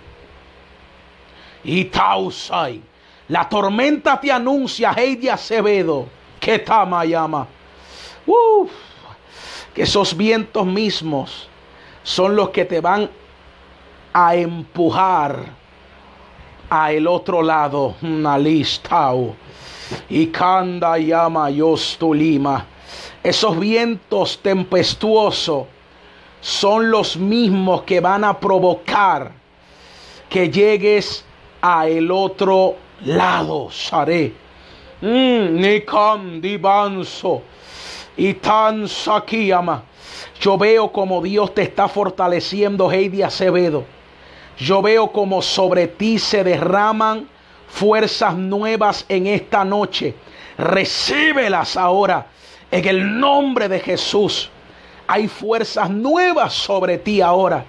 Itausai. La tormenta te anuncia, Heidi Acevedo, que Tama llama. Uf, que esos vientos mismos son los que te van a empujar a el otro lado. Nalistau. Y Kanda llama Yostulima. Esos vientos tempestuosos son los mismos que van a provocar que llegues a el otro lado. Sare. Nikam divanso. Y tan sakiyama. Yo veo como Dios te está fortaleciendo, Heidi Acevedo. Yo veo como sobre ti se derraman fuerzas nuevas en esta noche. Recíbelas ahora En el nombre de Jesús. Hay fuerzas nuevas sobre ti ahora.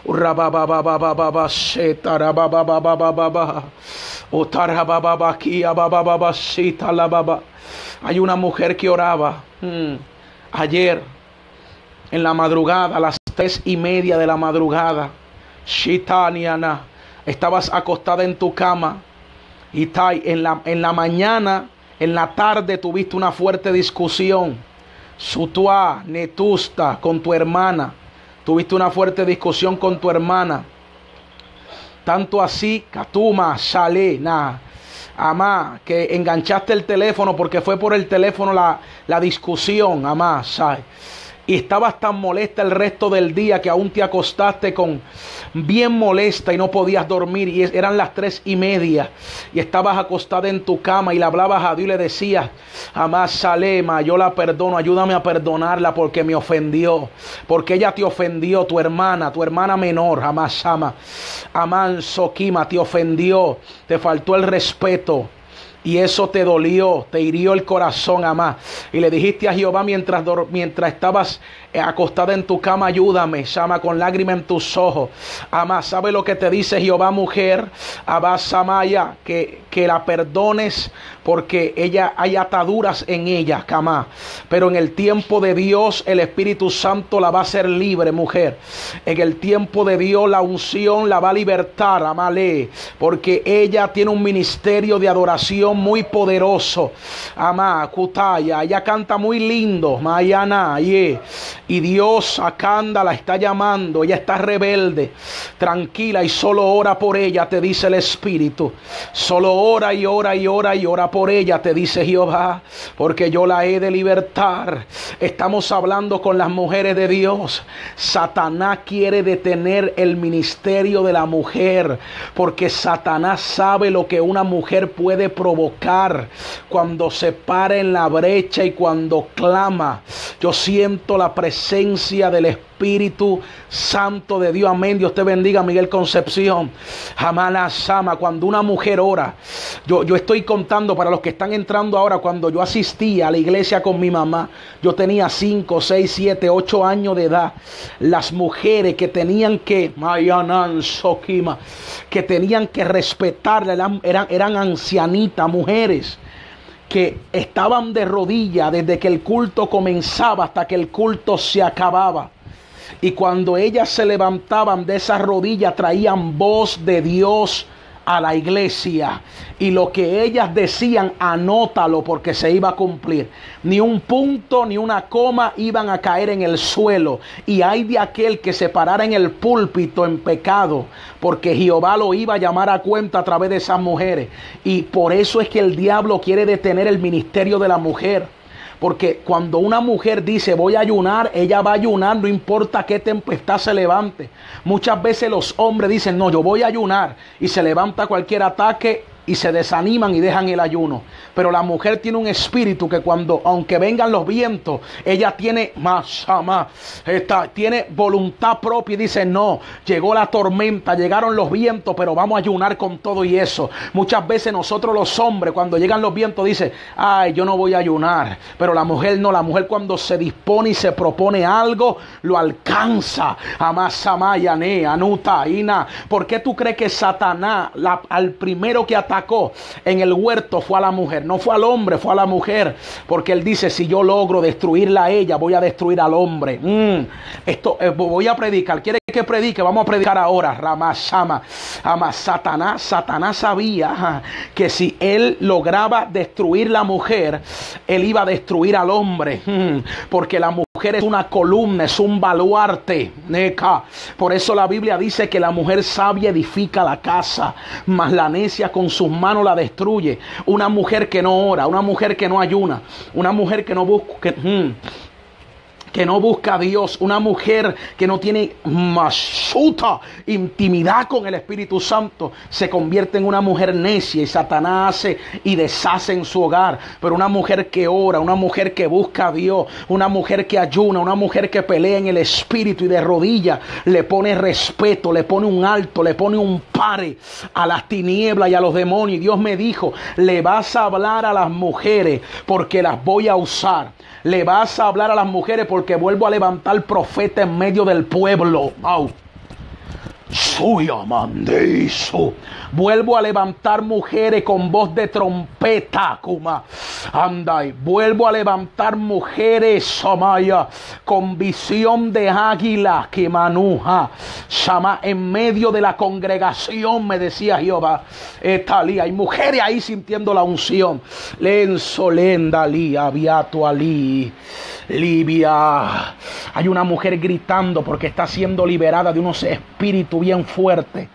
Hay una mujer que oraba hmm, ayer en la madrugada, a las tres y media de la madrugada. Shitaniana, estabas acostada en tu cama y en la, en la mañana, en la tarde tuviste una fuerte discusión. Sutua, Netusta, con tu hermana. Tuviste una fuerte discusión con tu hermana. Tanto así, Katuma, Shale, na, Amá, que enganchaste el teléfono porque fue por el teléfono la, la discusión, Amá, Shale. Y estabas tan molesta el resto del día que aún te acostaste con bien molesta y no podías dormir. Y eran las tres y media. Y estabas acostada en tu cama y le hablabas a Dios y le decías: Amá Salema, yo la perdono, ayúdame a perdonarla porque me ofendió. Porque ella te ofendió, tu hermana, tu hermana menor, Amá Sama. Amán Sokima, te ofendió, te faltó el respeto. Y eso te dolió, te hirió el corazón, Amá. Y le dijiste a Jehová mientras, mientras estabas acostada en tu cama: ayúdame, Sama, con lágrimas en tus ojos. Amá, ¿sabe lo que te dice Jehová, mujer? Abba Samaya, que, que la perdones porque ella hay ataduras en ella, Amá. Pero en el tiempo de Dios, el Espíritu Santo la va a hacer libre, mujer. En el tiempo de Dios, la unción la va a libertar, Amale. Porque ella tiene un ministerio de adoración muy poderoso. Amá, Kutaya, ella canta muy lindo, Mayana, yeah. Y Dios Akanda la está llamando. Ella está rebelde, tranquila, y solo ora por ella, te dice el Espíritu. Solo ora y ora y ora y ora por ella, te dice Jehová, porque yo la he de libertar. Estamos hablando con las mujeres de Dios. Satanás quiere detener el ministerio de la mujer, porque Satanás sabe lo que una mujer puede provocar cuando se para en la brecha y cuando clama. Yo siento la presencia del Espíritu Santo de Dios. Amén. Dios te bendiga, Miguel Concepción. Jamana Sama. Cuando una mujer ora, yo, yo estoy contando para los que están entrando ahora. Cuando yo asistía a la iglesia con mi mamá, yo tenía cinco, seis, siete, ocho años de edad. Las mujeres que tenían que Mayanan Sokima, que tenían que respetarla, eran, eran, eran ancianitas, mujeres que estaban de rodillas desde que el culto comenzaba hasta que el culto se acababa. Y cuando ellas se levantaban de esas rodillas, traían voz de Dios a la iglesia. Y lo que ellas decían, anótalo porque se iba a cumplir. Ni un punto ni una coma iban a caer en el suelo. Y hay de aquel que se parara en el púlpito en pecado, porque Jehová lo iba a llamar a cuenta a través de esas mujeres. Y por eso es que el diablo quiere detener el ministerio de la mujer. Porque cuando una mujer dice voy a ayunar, ella va a ayunar, no importa qué tempestad se levante. Muchas veces los hombres dicen no, yo voy a ayunar, y se levanta cualquier ataque y se desaniman y dejan el ayuno. Pero la mujer tiene un espíritu que cuando, aunque vengan los vientos, ella tiene más, más, esta, tiene voluntad propia y dice no, llegó la tormenta, llegaron los vientos, pero vamos a ayunar con todo y eso. Muchas veces nosotros los hombres, cuando llegan los vientos, dicen ay, yo no voy a ayunar. Pero la mujer no, la mujer cuando se dispone y se propone algo, lo alcanza. Amasamaya, ne, anuta, ina. ¿Por qué tú crees que Satanás, la, al primero que atacó en el huerto fue a la mujer? No fue al hombre, fue a la mujer, porque él dice si yo logro destruirla a ella, voy a destruir al hombre. mm. Esto eh, voy a predicar. ¿Quiere que predique? Vamos a predicar ahora. Ramashama, ama Satanás, Satanás sabía ajá, que si él lograba destruir la mujer, él iba a destruir al hombre, mm. porque la mujer es una columna, es un baluarte. Por eso la Biblia dice que la mujer sabia edifica la casa, mas la necia con sus manos la destruye. Una mujer que no ora, una mujer que no ayuna, una mujer que no busca, que, hmm, que no busca a Dios, una mujer que no tiene masuta, intimidad con el Espíritu Santo, se convierte en una mujer necia y Satanás hace y deshace en su hogar. Pero una mujer que ora, una mujer que busca a Dios, una mujer que ayuna, una mujer que pelea en el Espíritu y de rodillas, le pone respeto, le pone un alto, le pone un pare a las tinieblas y a los demonios. Y Dios me dijo, le vas a hablar a las mujeres porque las voy a usar. Le vas a hablar a las mujeres porque vuelvo a levantar profeta en medio del pueblo. Au. Suya mandeizo. Vuelvo a levantar mujeres con voz de trompeta, kuma. Andai. Vuelvo a levantar mujeres, Samaya, con visión de águila, que manuja. Sama, en medio de la congregación, me decía Jehová. Etalí, hay mujeres ahí sintiendo la unción. Lenzo, lendalí, aviato alí. Libia. Hay una mujer gritando porque está siendo liberada de unos espíritus bien fuertes.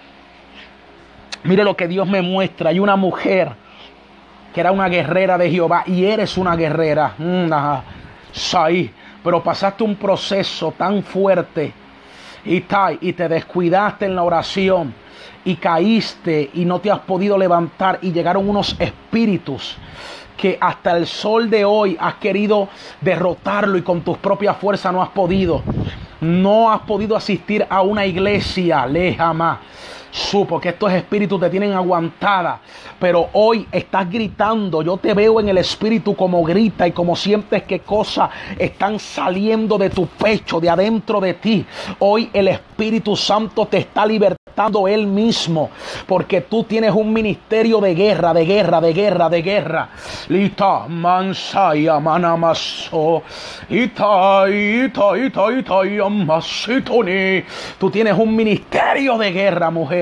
Mire lo que Dios me muestra. Hay una mujer que era una guerrera de Jehová y eres una guerrera. Mm, ajá. Sí, pero pasaste un proceso tan fuerte y, y te descuidaste en la oración y caíste y no te has podido levantar y llegaron unos espíritus que hasta el sol de hoy has querido derrotarlo y con tus propias fuerzas no has podido. No has podido asistir a una iglesia, lejama. Supo que estos espíritus te tienen aguantada, pero hoy estás gritando. Yo te veo en el espíritu como grita y como sientes que cosas están saliendo de tu pecho, de adentro de ti. Hoy el Espíritu Santo te está libertando Él mismo, porque tú tienes un ministerio de guerra, de guerra, de guerra, de guerra. Lita mansaya manamaso. Ita, ita, ita, ita, yamasitoni. Tú tienes un ministerio de guerra, mujer.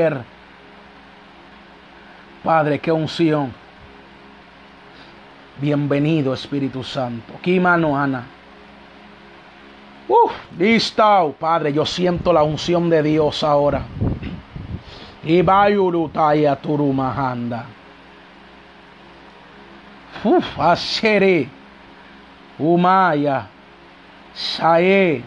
Padre, qué unción. Bienvenido, Espíritu Santo. Kimano Ana. Uh, listo, Padre, yo siento la unción de Dios ahora. Ibayurutaya turumahanda. Uf, asere. Umaya. Sae.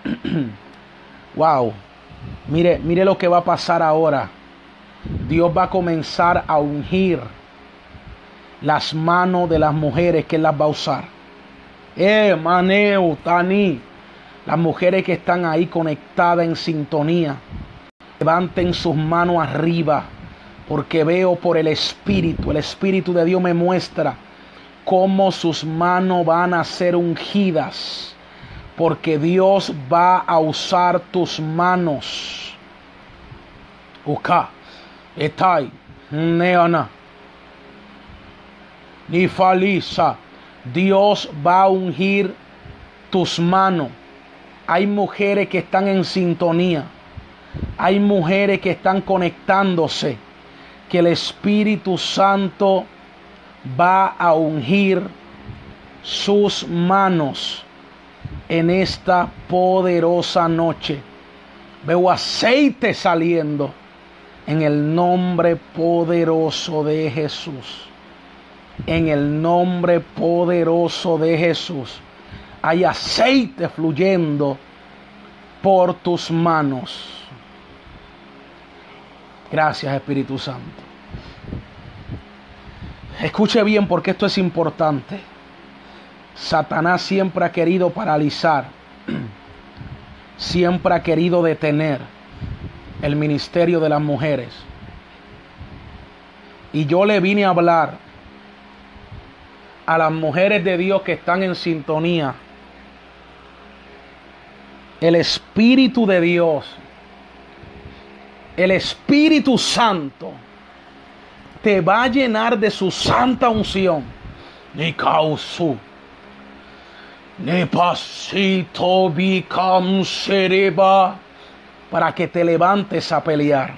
Wow. Mire, mire lo que va a pasar ahora. Dios va a comenzar a ungir las manos de las mujeres que Él las va a usar. Eh, maneu, tani. Las mujeres que están ahí conectadas en sintonía, levanten sus manos arriba, porque veo por el Espíritu, el Espíritu de Dios me muestra cómo sus manos van a ser ungidas, porque Dios va a usar tus manos. Uka, etai, neana, ni falisa. Dios va a ungir tus manos. Hay mujeres que están en sintonía. Hay mujeres que están conectándose. Que el Espíritu Santo va a ungir sus manos en esta poderosa noche. Veo aceite saliendo en el nombre poderoso de Jesús. En el nombre poderoso de Jesús. Hay aceite fluyendo por tus manos. Gracias, Espíritu Santo. Escuche bien porque esto es importante. Satanás siempre ha querido paralizar, siempre ha querido detener el ministerio de las mujeres. Y yo le vine a hablar a las mujeres de Dios que están en sintonía. El Espíritu de Dios, el Espíritu Santo, te va a llenar de su santa unción. Ni causu, ni pasito bicam sereba, para que te levantes a pelear.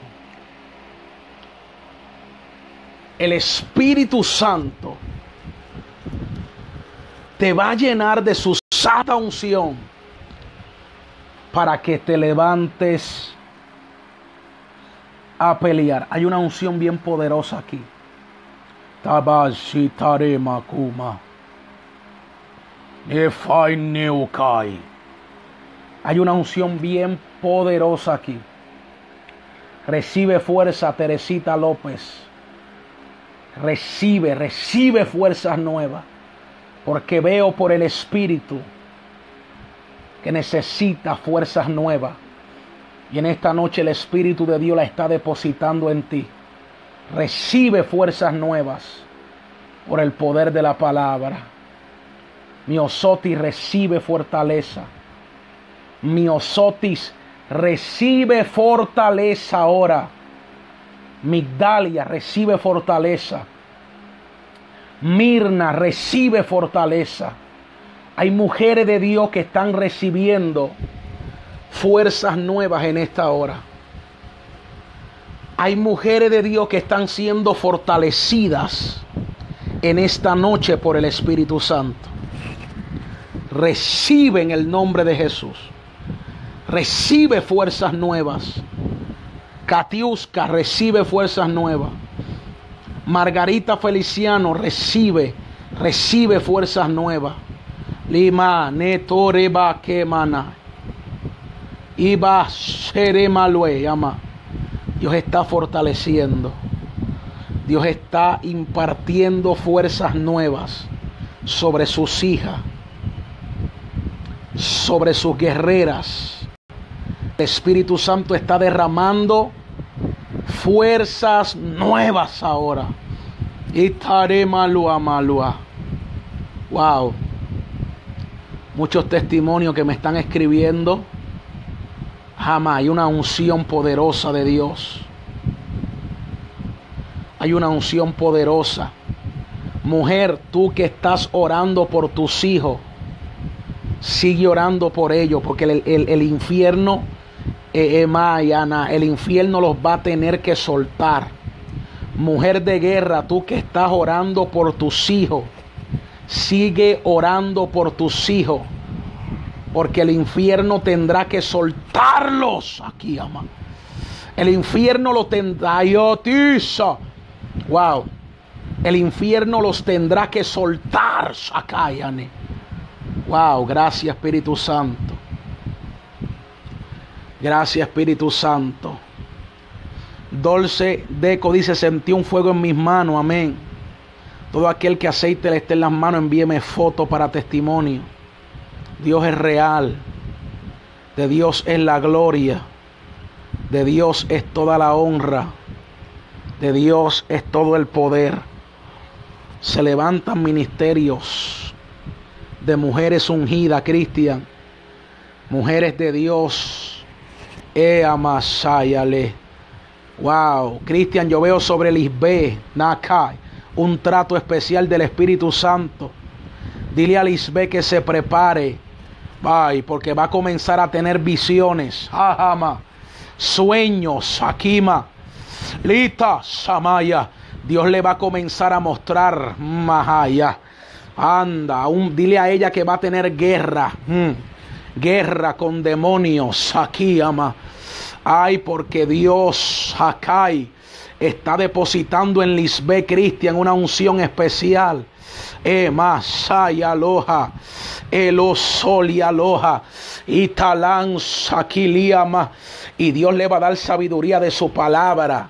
El Espíritu Santo te va a llenar de su santa unción para que te levantes a pelear. Hay una unción bien poderosa aquí. Tabashitare makuma. Hay una unción bien poderosa aquí. Recibe fuerza, Teresita López. Recibe, recibe fuerzas nuevas. Porque veo por el Espíritu que necesita fuerzas nuevas. Y en esta noche el Espíritu de Dios la está depositando en ti. Recibe fuerzas nuevas por el poder de la palabra. Miosotis, recibe fortaleza. Miosotis, recibe fortaleza ahora. Migdalia, recibe fortaleza. Mirna, recibe fortaleza. Hay mujeres de Dios que están recibiendo fuerzas nuevas en esta hora. Hay mujeres de Dios que están siendo fortalecidas en esta noche por el Espíritu Santo. Recibe en el nombre de Jesús. Recibe fuerzas nuevas. Katiuska, recibe fuerzas nuevas. Margarita Feliciano, recibe, recibe fuerzas nuevas. Lima, netoreba kemana. Iba seremalue, llama. Dios está fortaleciendo. Dios está impartiendo fuerzas nuevas sobre sus hijas, sobre sus guerreras. El Espíritu Santo está derramando fuerzas nuevas ahora. Itaremalua malua. Wow. Muchos testimonios que me están escribiendo. Jamás hay una unción poderosa de Dios. Hay una unción poderosa. Mujer, tú que estás orando por tus hijos, sigue orando por ellos, porque el, el, el infierno, eh, eh, Mayana, el infierno los va a tener que soltar. Mujer de guerra, tú que estás orando por tus hijos, sigue orando por tus hijos, porque el infierno tendrá que soltarlos. Aquí, ama. El infierno lo tendrá. Wow. El infierno los tendrá que soltar. Sakayane. Wow. Gracias, Espíritu Santo. Gracias, Espíritu Santo. Dulce Deco dice: sentí un fuego en mis manos. Amén. Todo aquel que aceite le esté en las manos, envíeme foto para testimonio. Dios es real. De Dios es la gloria. De Dios es toda la honra. De Dios es todo el poder. Se levantan ministerios de mujeres ungidas, Cristian. Mujeres de Dios. E amasayale. Wow. Cristian, yo veo sobre Lisbeth, Nakai, un trato especial del Espíritu Santo. Dile a Lisbeth que se prepare. Ay, porque va a comenzar a tener visiones. Ajama. Sueños. Akima. Lita. Samaya. Dios le va a comenzar a mostrar. Mahaya. Anda. Un, dile a ella que va a tener guerra. Mm. Guerra con demonios. Aquí, ama. Ay, porque Dios, Hakai, está depositando en Lisbeth Cristian una unción especial. E masai aloha, elosoli aloha, italan sakiliama. Y Dios le va a dar sabiduría de su palabra.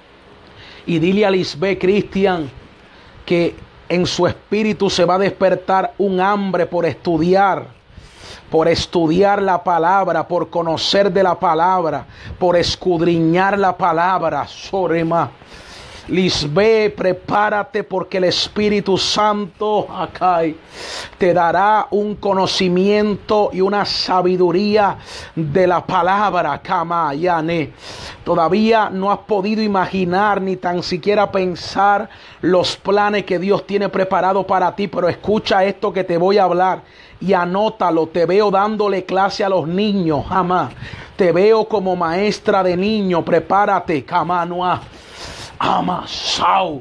Y dile a Lisbeth Cristian que en su espíritu se va a despertar un hambre por estudiar. Por estudiar la palabra, por conocer de la palabra, por escudriñar la palabra. Sorema. Lisbeth, prepárate, porque el Espíritu Santo acá te dará un conocimiento y una sabiduría de la palabra. Kamayane. Todavía no has podido imaginar ni tan siquiera pensar los planes que Dios tiene preparado para ti, pero escucha esto que te voy a hablar y anótalo. Te veo dándole clase a los niños, jamás. Te veo como maestra de niños. Prepárate, Kamanua. Ama, Sao.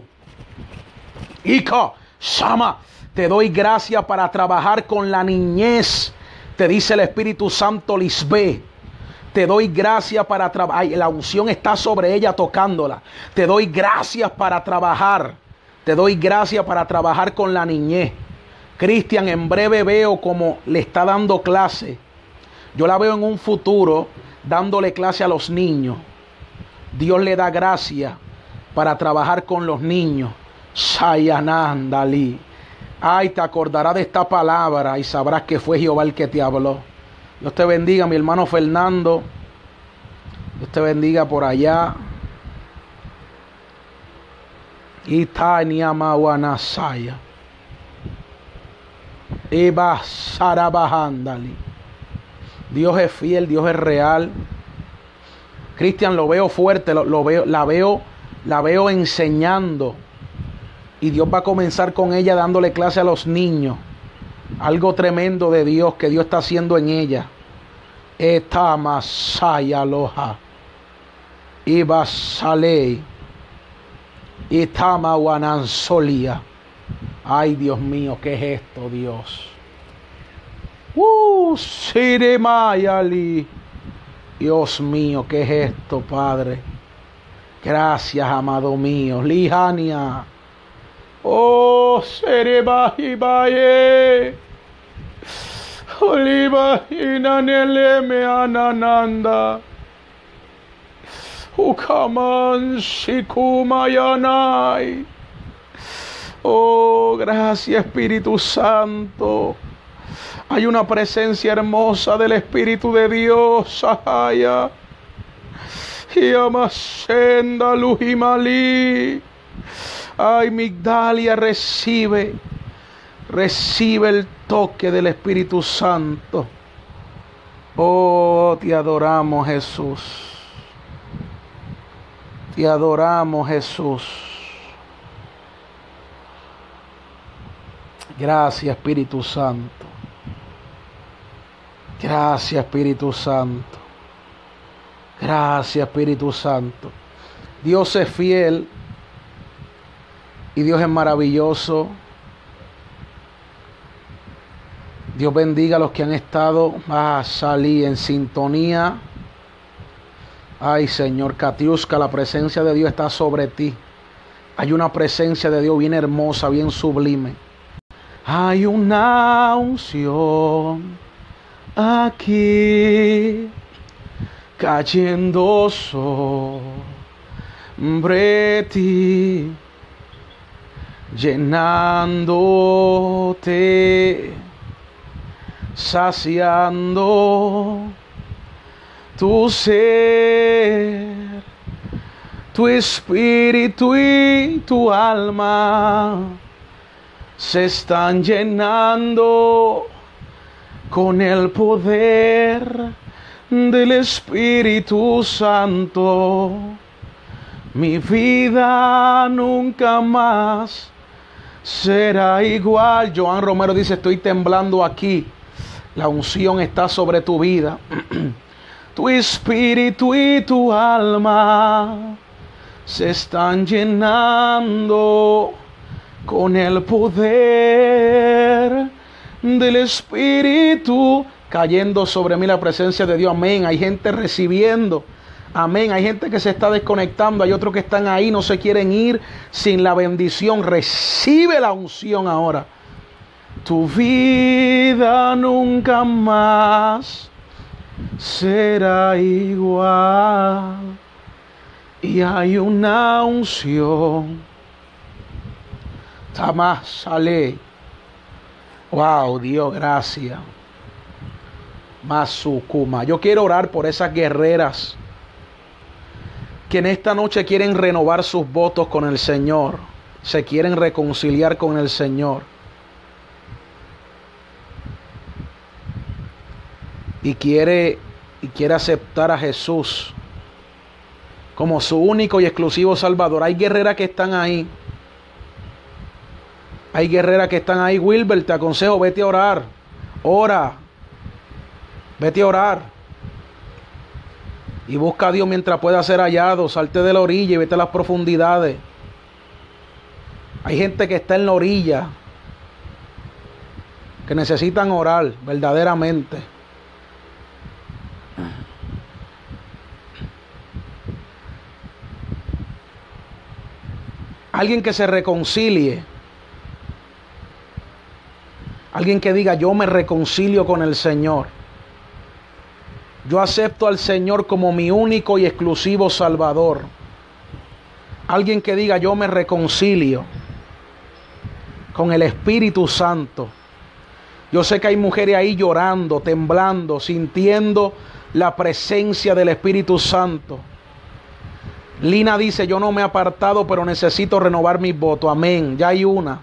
Ika, Sama. Te doy gracias para trabajar con la niñez. Te dice el Espíritu Santo, Lisbeth. Te doy gracias para trabajar. La unción está sobre ella tocándola. Te doy gracias para trabajar. Te doy gracias para trabajar con la niñez. Cristian, en breve veo como le está dando clase. Yo la veo en un futuro dándole clase a los niños. Dios le da gracia para trabajar con los niños. Sayanandali. Ay, te acordarás de esta palabra y sabrás que fue Jehová el que te habló. Dios te bendiga, mi hermano Fernando. Dios te bendiga por allá. Itaniamawanasaya. Eva Sarabahandali. Dios es fiel, Dios es real. Cristian, lo veo fuerte, lo, lo veo, la veo, la veo enseñando. Y Dios va a comenzar con ella dándole clase a los niños. Algo tremendo de Dios que Dios está haciendo en ella. Eta Masaya Loja. Iba Salei. Itama Wanansolia. Ay, Dios mío, ¿qué es esto, Dios? Uh, Siremayali. Dios mío, ¿qué es esto, Padre? Gracias, amado mío. Lijania. Oh, Serebahibaye. Oliva inaneleme anananda. Ukaman shikumayanai. Oh, gracias, Espíritu Santo. Hay una presencia hermosa del Espíritu de Dios. Sahaya. Yamasenda Lujimali. Ay, Migdalia, recibe. Recibe el toque del Espíritu Santo. Oh, te adoramos, Jesús. Te adoramos, Jesús. Gracias, Espíritu Santo. Gracias, Espíritu Santo. Gracias, Espíritu Santo. Dios es fiel y Dios es maravilloso. Dios bendiga a los que han estado a salir en sintonía. Ay, Señor, Katiuska, la presencia de Dios está sobre ti. Hay una presencia de Dios bien hermosa, bien sublime. Hay una unción aquí cayendo sobre ti, llenándote, saciando tu ser, tu espíritu y tu alma se están llenando con el poder del Espíritu Santo. Mi vida nunca más será igual. Joan Romero dice: estoy temblando aquí. La unción está sobre tu vida. Tu espíritu y tu alma se están llenando con el poder del Espíritu, cayendo sobre mí la presencia de Dios. Amén. Hay gente recibiendo. Amén. Hay gente que se está desconectando. Hay otros que están ahí, no se quieren ir sin la bendición. Recibe la unción ahora. Tu vida nunca más será igual. Y hay una unción. Tamás sale. Wow, Dios, gracias. Masukuma. Yo quiero orar por esas guerreras que en esta noche quieren renovar sus votos con el Señor. Se quieren reconciliar con el Señor. Y quiere, y quiere aceptar a Jesús como su único y exclusivo Salvador. Hay guerreras que están ahí. Hay guerreras que están ahí. Wilber, te aconsejo, vete a orar. Ora. Vete a orar. Y busca a Dios mientras pueda ser hallado. Salte de la orilla y vete a las profundidades. Hay gente que está en la orilla, que necesitan orar verdaderamente. Alguien que se reconcilie. Alguien que diga, yo me reconcilio con el Señor. Yo acepto al Señor como mi único y exclusivo Salvador. Alguien que diga, yo me reconcilio con el Espíritu Santo. Yo sé que hay mujeres ahí llorando, temblando, sintiendo la presencia del Espíritu Santo. Lina dice, yo no me he apartado, pero necesito renovar mis votos. Amén. Ya hay una.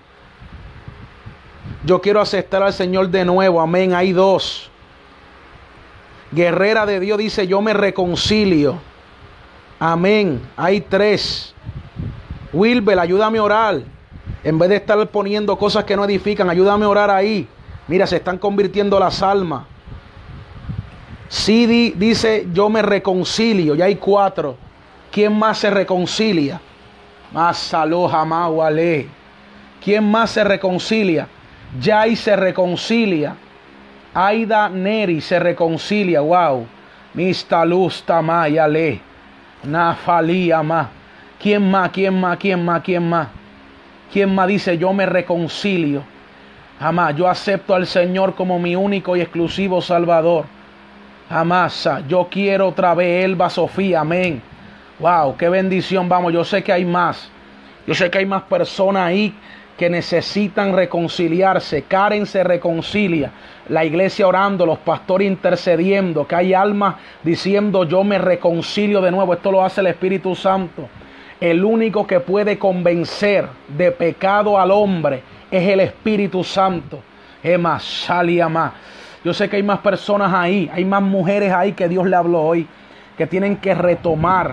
Yo quiero aceptar al Señor de nuevo. Amén. Hay dos. Guerrera de Dios dice, yo me reconcilio. Amén. Hay tres. Wilber, ayúdame a orar. En vez de estar poniendo cosas que no edifican, ayúdame a orar ahí. Mira, se están convirtiendo las almas. Sidi dice, yo me reconcilio. Ya hay cuatro. ¿Quién más se reconcilia? Más saloja, más wale. ¿Quién más se reconcilia? Jai se reconcilia. Aida Neri se reconcilia. Wow. Mista Luz Tamayale. Nafalia más. ¿Quién más? ¿Quién más? ¿Quién más? ¿Quién más? ¿Quién más dice yo me reconcilio? Jamás. Yo acepto al Señor como mi único y exclusivo Salvador. Jamás. Yo quiero otra vez Elba Sofía. Amén. Wow, qué bendición. Vamos, yo sé que hay más. Yo sé que hay más personas ahí que necesitan reconciliarse. Karen se reconcilia. La iglesia orando, los pastores intercediendo. Que hay almas diciendo yo me reconcilio de nuevo. Esto lo hace el Espíritu Santo. El único que puede convencer de pecado al hombre es el Espíritu Santo. Ema, Shaliama. Yo sé que hay más personas ahí. Hay más mujeres ahí que Dios le habló hoy. Que tienen que retomar.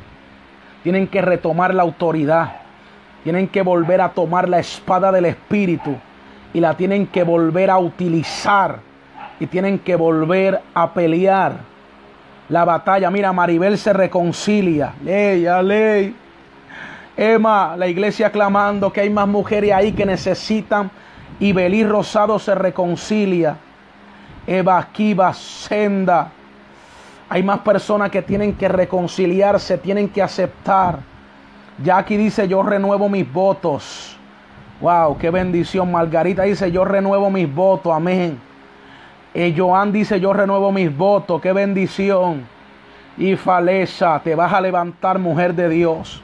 Tienen que retomar la autoridad. Tienen que volver a tomar la espada del Espíritu. Y la tienen que volver a utilizar. Y tienen que volver a pelear la batalla. Mira, Maribel se reconcilia. Ley, a ley. Emma, la iglesia clamando que hay más mujeres ahí que necesitan. Y Belí Rosado se reconcilia. Eva Kiva Senda. Hay más personas que tienen que reconciliarse, tienen que aceptar. Jackie dice, yo renuevo mis votos. Wow, qué bendición. Margarita dice, yo renuevo mis votos. Amén. Eh, Joan dice, yo renuevo mis votos. Qué bendición. Y Falesa, te vas a levantar, mujer de Dios.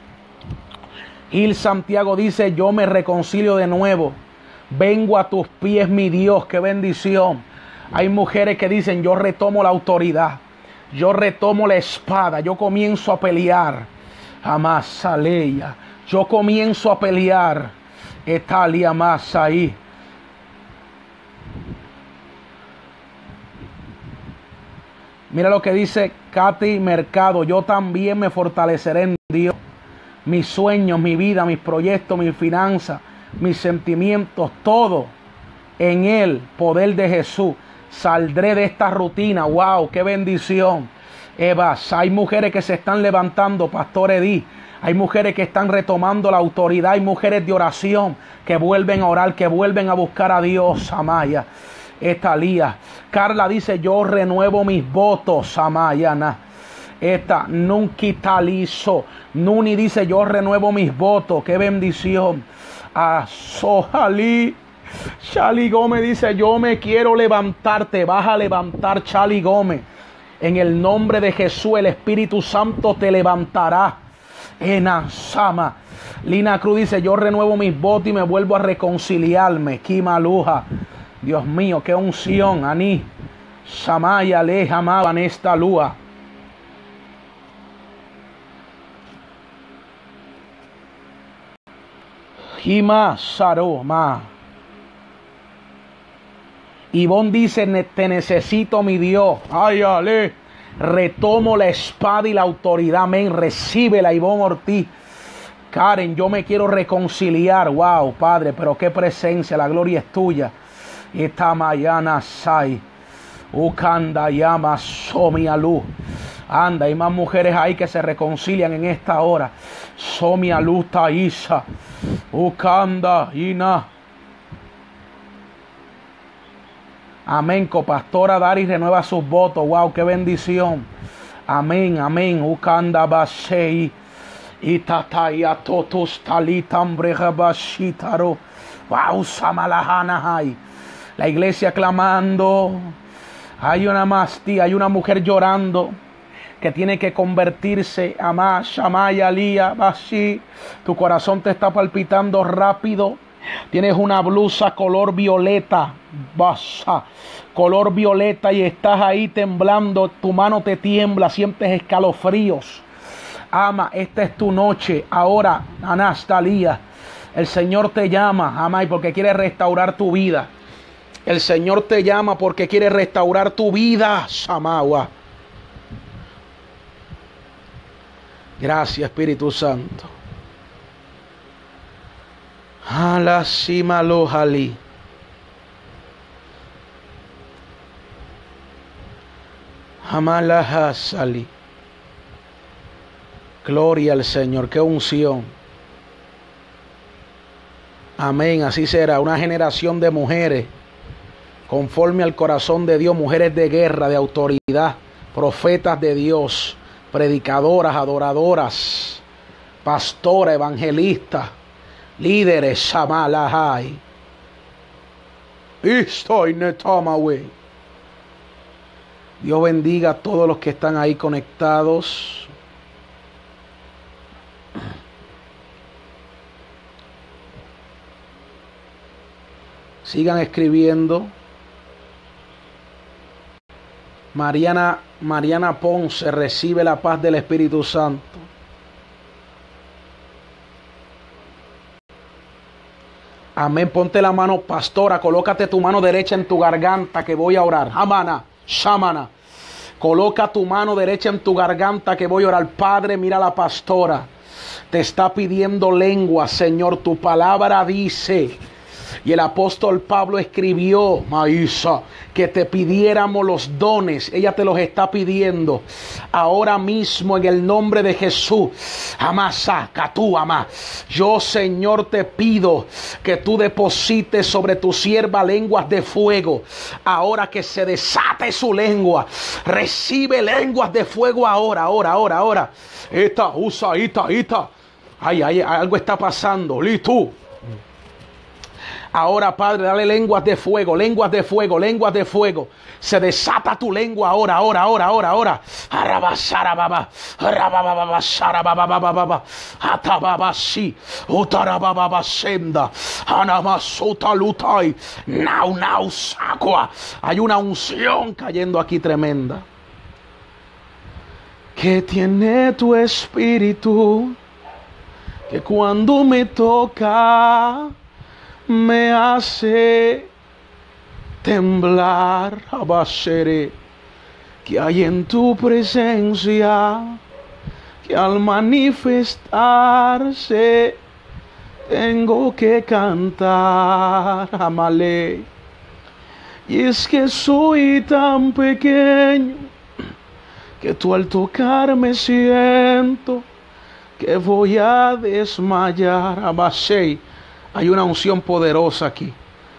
Gil Santiago dice, yo me reconcilio de nuevo. Vengo a tus pies, mi Dios. Qué bendición. Hay mujeres que dicen, yo retomo la autoridad. Yo retomo la espada, yo comienzo a pelear. Jamás saleya. Yo comienzo a pelear. Etalia más ahí. Mira lo que dice Katy Mercado. Yo también me fortaleceré en Dios. Mis sueños, mi vida, mis proyectos, mis finanzas, mis sentimientos, todo en el poder de Jesús. Saldré de esta rutina. Wow, qué bendición. Eva, hay mujeres que se están levantando, Pastor Edí. Hay mujeres que están retomando la autoridad. Hay mujeres de oración que vuelven a orar, que vuelven a buscar a Dios. Amaya. Esta Lía. Carla dice, yo renuevo mis votos. Amayana. Esta Nunkitalizo. Nuni dice, yo renuevo mis votos. Qué bendición. Azojalí. Charlie Gómez dice, yo me quiero levantar. Te vas a levantar, Charlie Gómez. En el nombre de Jesús, el Espíritu Santo te levantará. Enasama. Lina Cruz dice, yo renuevo mis votos y me vuelvo a reconciliarme. Kimaluja. Dios mío, qué unción. Aní. Samaya leja en esta lua. Hima Saroma. Ivonne dice, te necesito, mi Dios. Ay, ale. Retomo la espada y la autoridad. Amén. Recíbela, Ivonne Ortiz. Karen, yo me quiero reconciliar. Wow, Padre, pero qué presencia. La gloria es tuya. Esta mañana sai. Ukanda llama Somia Luz. Anda, hay más mujeres ahí que se reconcilian en esta hora. Somia Luz Taisa. Ukanda Ina. Amén. Copastora Dari renueva sus votos. Wow, qué bendición. Amén, amén. Ukanda Basei. Itataya totos talitam breja bashitaro. Wow, Samalahana hay. La iglesia clamando. Hay una masti, hay una mujer llorando que tiene que convertirse. Amá, Shamaya, Lía, Bashi. Tu corazón te está palpitando rápido. Tienes una blusa color violeta, Basa, color violeta, y estás ahí temblando. Tu mano te tiembla, sientes escalofríos. Ama, esta es tu noche. Ahora, Anastasia, el Señor te llama, ama, y porque quiere restaurar tu vida. El Señor te llama porque quiere restaurar tu vida, Samawa. Gracias, Espíritu Santo. Alasimalohalí. Amalahasali. Gloria al Señor, qué unción. Amén, así será. Una generación de mujeres conforme al corazón de Dios, mujeres de guerra, de autoridad, profetas de Dios, predicadoras, adoradoras, pastoras, evangelistas, líderes, Shamalahai. Estoy netamawe. Dios bendiga a todos los que están ahí conectados. Sigan escribiendo. Mariana, Mariana Ponce, recibe la paz del Espíritu Santo. Amén. Ponte la mano, pastora, colócate tu mano derecha en tu garganta que voy a orar. Amana, Shamana. Coloca tu mano derecha en tu garganta que voy a orar. Padre, mira la pastora. Te está pidiendo lengua, Señor. Tu palabra dice. Y el apóstol Pablo escribió, Maísa, que te pidiéramos los dones. Ella te los está pidiendo ahora mismo en el nombre de Jesús. Amasa, Catú, ama. Yo, Señor, te pido que tú deposites sobre tu sierva lenguas de fuego. Ahora que se desate su lengua. Recibe lenguas de fuego ahora, ahora, ahora, ahora. Esta, usa, ita, ita. Ay, ay, algo está pasando. Listo. Ahora, Padre, dale lenguas de fuego, lenguas de fuego, lenguas de fuego. Se desata tu lengua ahora, ahora, ahora, ahora, ahora. Arabasarababa, arabababasarababababa, atababasi, utarabababasenda, anamasutalutai, now, now, sacua. Hay una unción cayendo aquí tremenda. Que tiene tu espíritu, que cuando me toca me hace temblar, abasere, que hay en tu presencia, que al manifestarse tengo que cantar, amale. Y es que soy tan pequeño que tú al tocarme siento que voy a desmayar, abasei. Hay una unción poderosa aquí.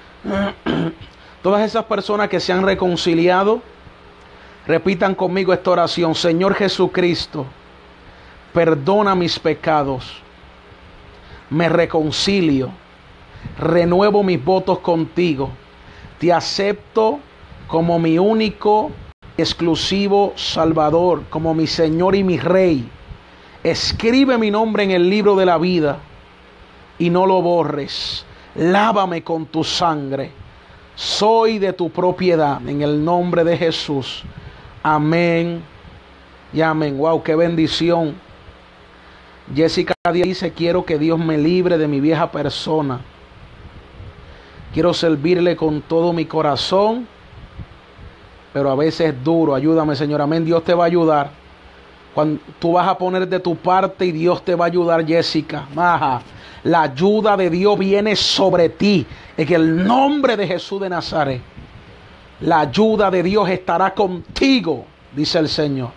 Todas esas personas que se han reconciliado, repitan conmigo esta oración. Señor Jesucristo, perdona mis pecados. Me reconcilio. Renuevo mis votos contigo. Te acepto como mi único, exclusivo Salvador, como mi Señor y mi Rey. Escribe mi nombre en el libro de la vida y no lo borres. Lávame con tu sangre. Soy de tu propiedad. En el nombre de Jesús. Amén y amén. Wow, qué bendición. Jessica dice: quiero que Dios me libre de mi vieja persona. Quiero servirle con todo mi corazón, pero a veces es duro. Ayúdame, Señor. Amén. Dios te va a ayudar. Cuando tú vas a poner de tu parte y Dios te va a ayudar, Jessica. Maja. La ayuda de Dios viene sobre ti en el nombre de Jesús de Nazaret. La ayuda de Dios estará contigo, dice el Señor.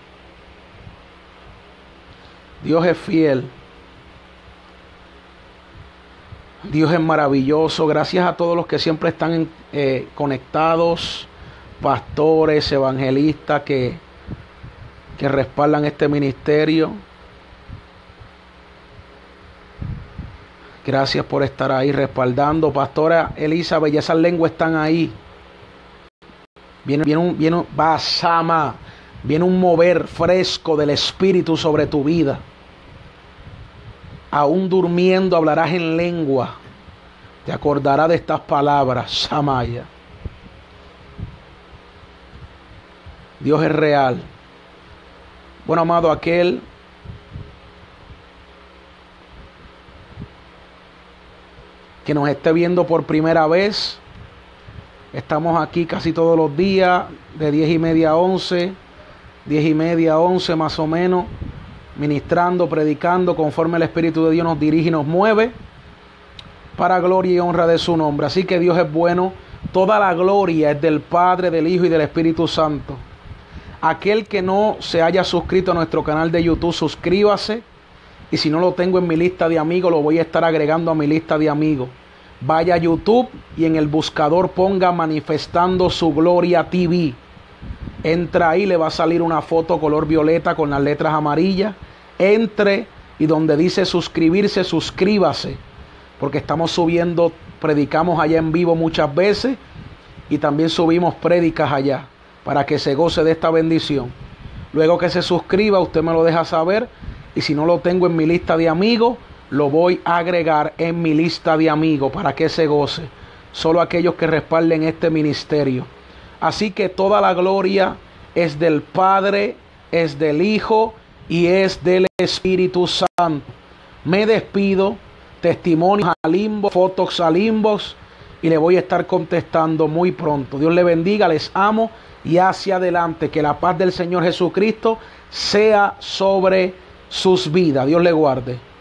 Dios es fiel. Dios es maravilloso. Gracias a todos los que siempre están eh, conectados, pastores, evangelistas que, que respaldan este ministerio. Gracias por estar ahí respaldando. Pastora Elizabeth, ya esas lenguas están ahí. Viene, viene un, viene, basama, viene un mover fresco del Espíritu sobre tu vida. Aún durmiendo hablarás en lengua. Te acordarás de estas palabras, Samaya. Dios es real. Bueno, amado, aquel que nos esté viendo por primera vez, estamos aquí casi todos los días, de diez y media a once, diez y media a once más o menos, ministrando, predicando, conforme el Espíritu de Dios nos dirige y nos mueve, para gloria y honra de su nombre. Así que Dios es bueno, toda la gloria es del Padre, del Hijo y del Espíritu Santo. Aquel que no se haya suscrito a nuestro canal de YouTube, suscríbase. Y si no lo tengo en mi lista de amigos, lo voy a estar agregando a mi lista de amigos. Vaya a YouTube y en el buscador ponga Manifestando Su Gloria T V. Entra ahí, le va a salir una foto color violeta con las letras amarillas. Entre y donde dice suscribirse, suscríbase. Porque estamos subiendo, predicamos allá en vivo muchas veces. Y también subimos prédicas allá, para que se goce de esta bendición. Luego que se suscriba, usted me lo deja saber. Y si no lo tengo en mi lista de amigos, lo voy a agregar en mi lista de amigos para que se goce. Solo aquellos que respalden este ministerio. Así que toda la gloria es del Padre, es del Hijo y es del Espíritu Santo. Me despido. Testimonios al inbox, fotos al inbox. Y le voy a estar contestando muy pronto. Dios le bendiga, les amo. Y hacia adelante, que la paz del Señor Jesucristo sea sobre sus vidas. Dios le guarde.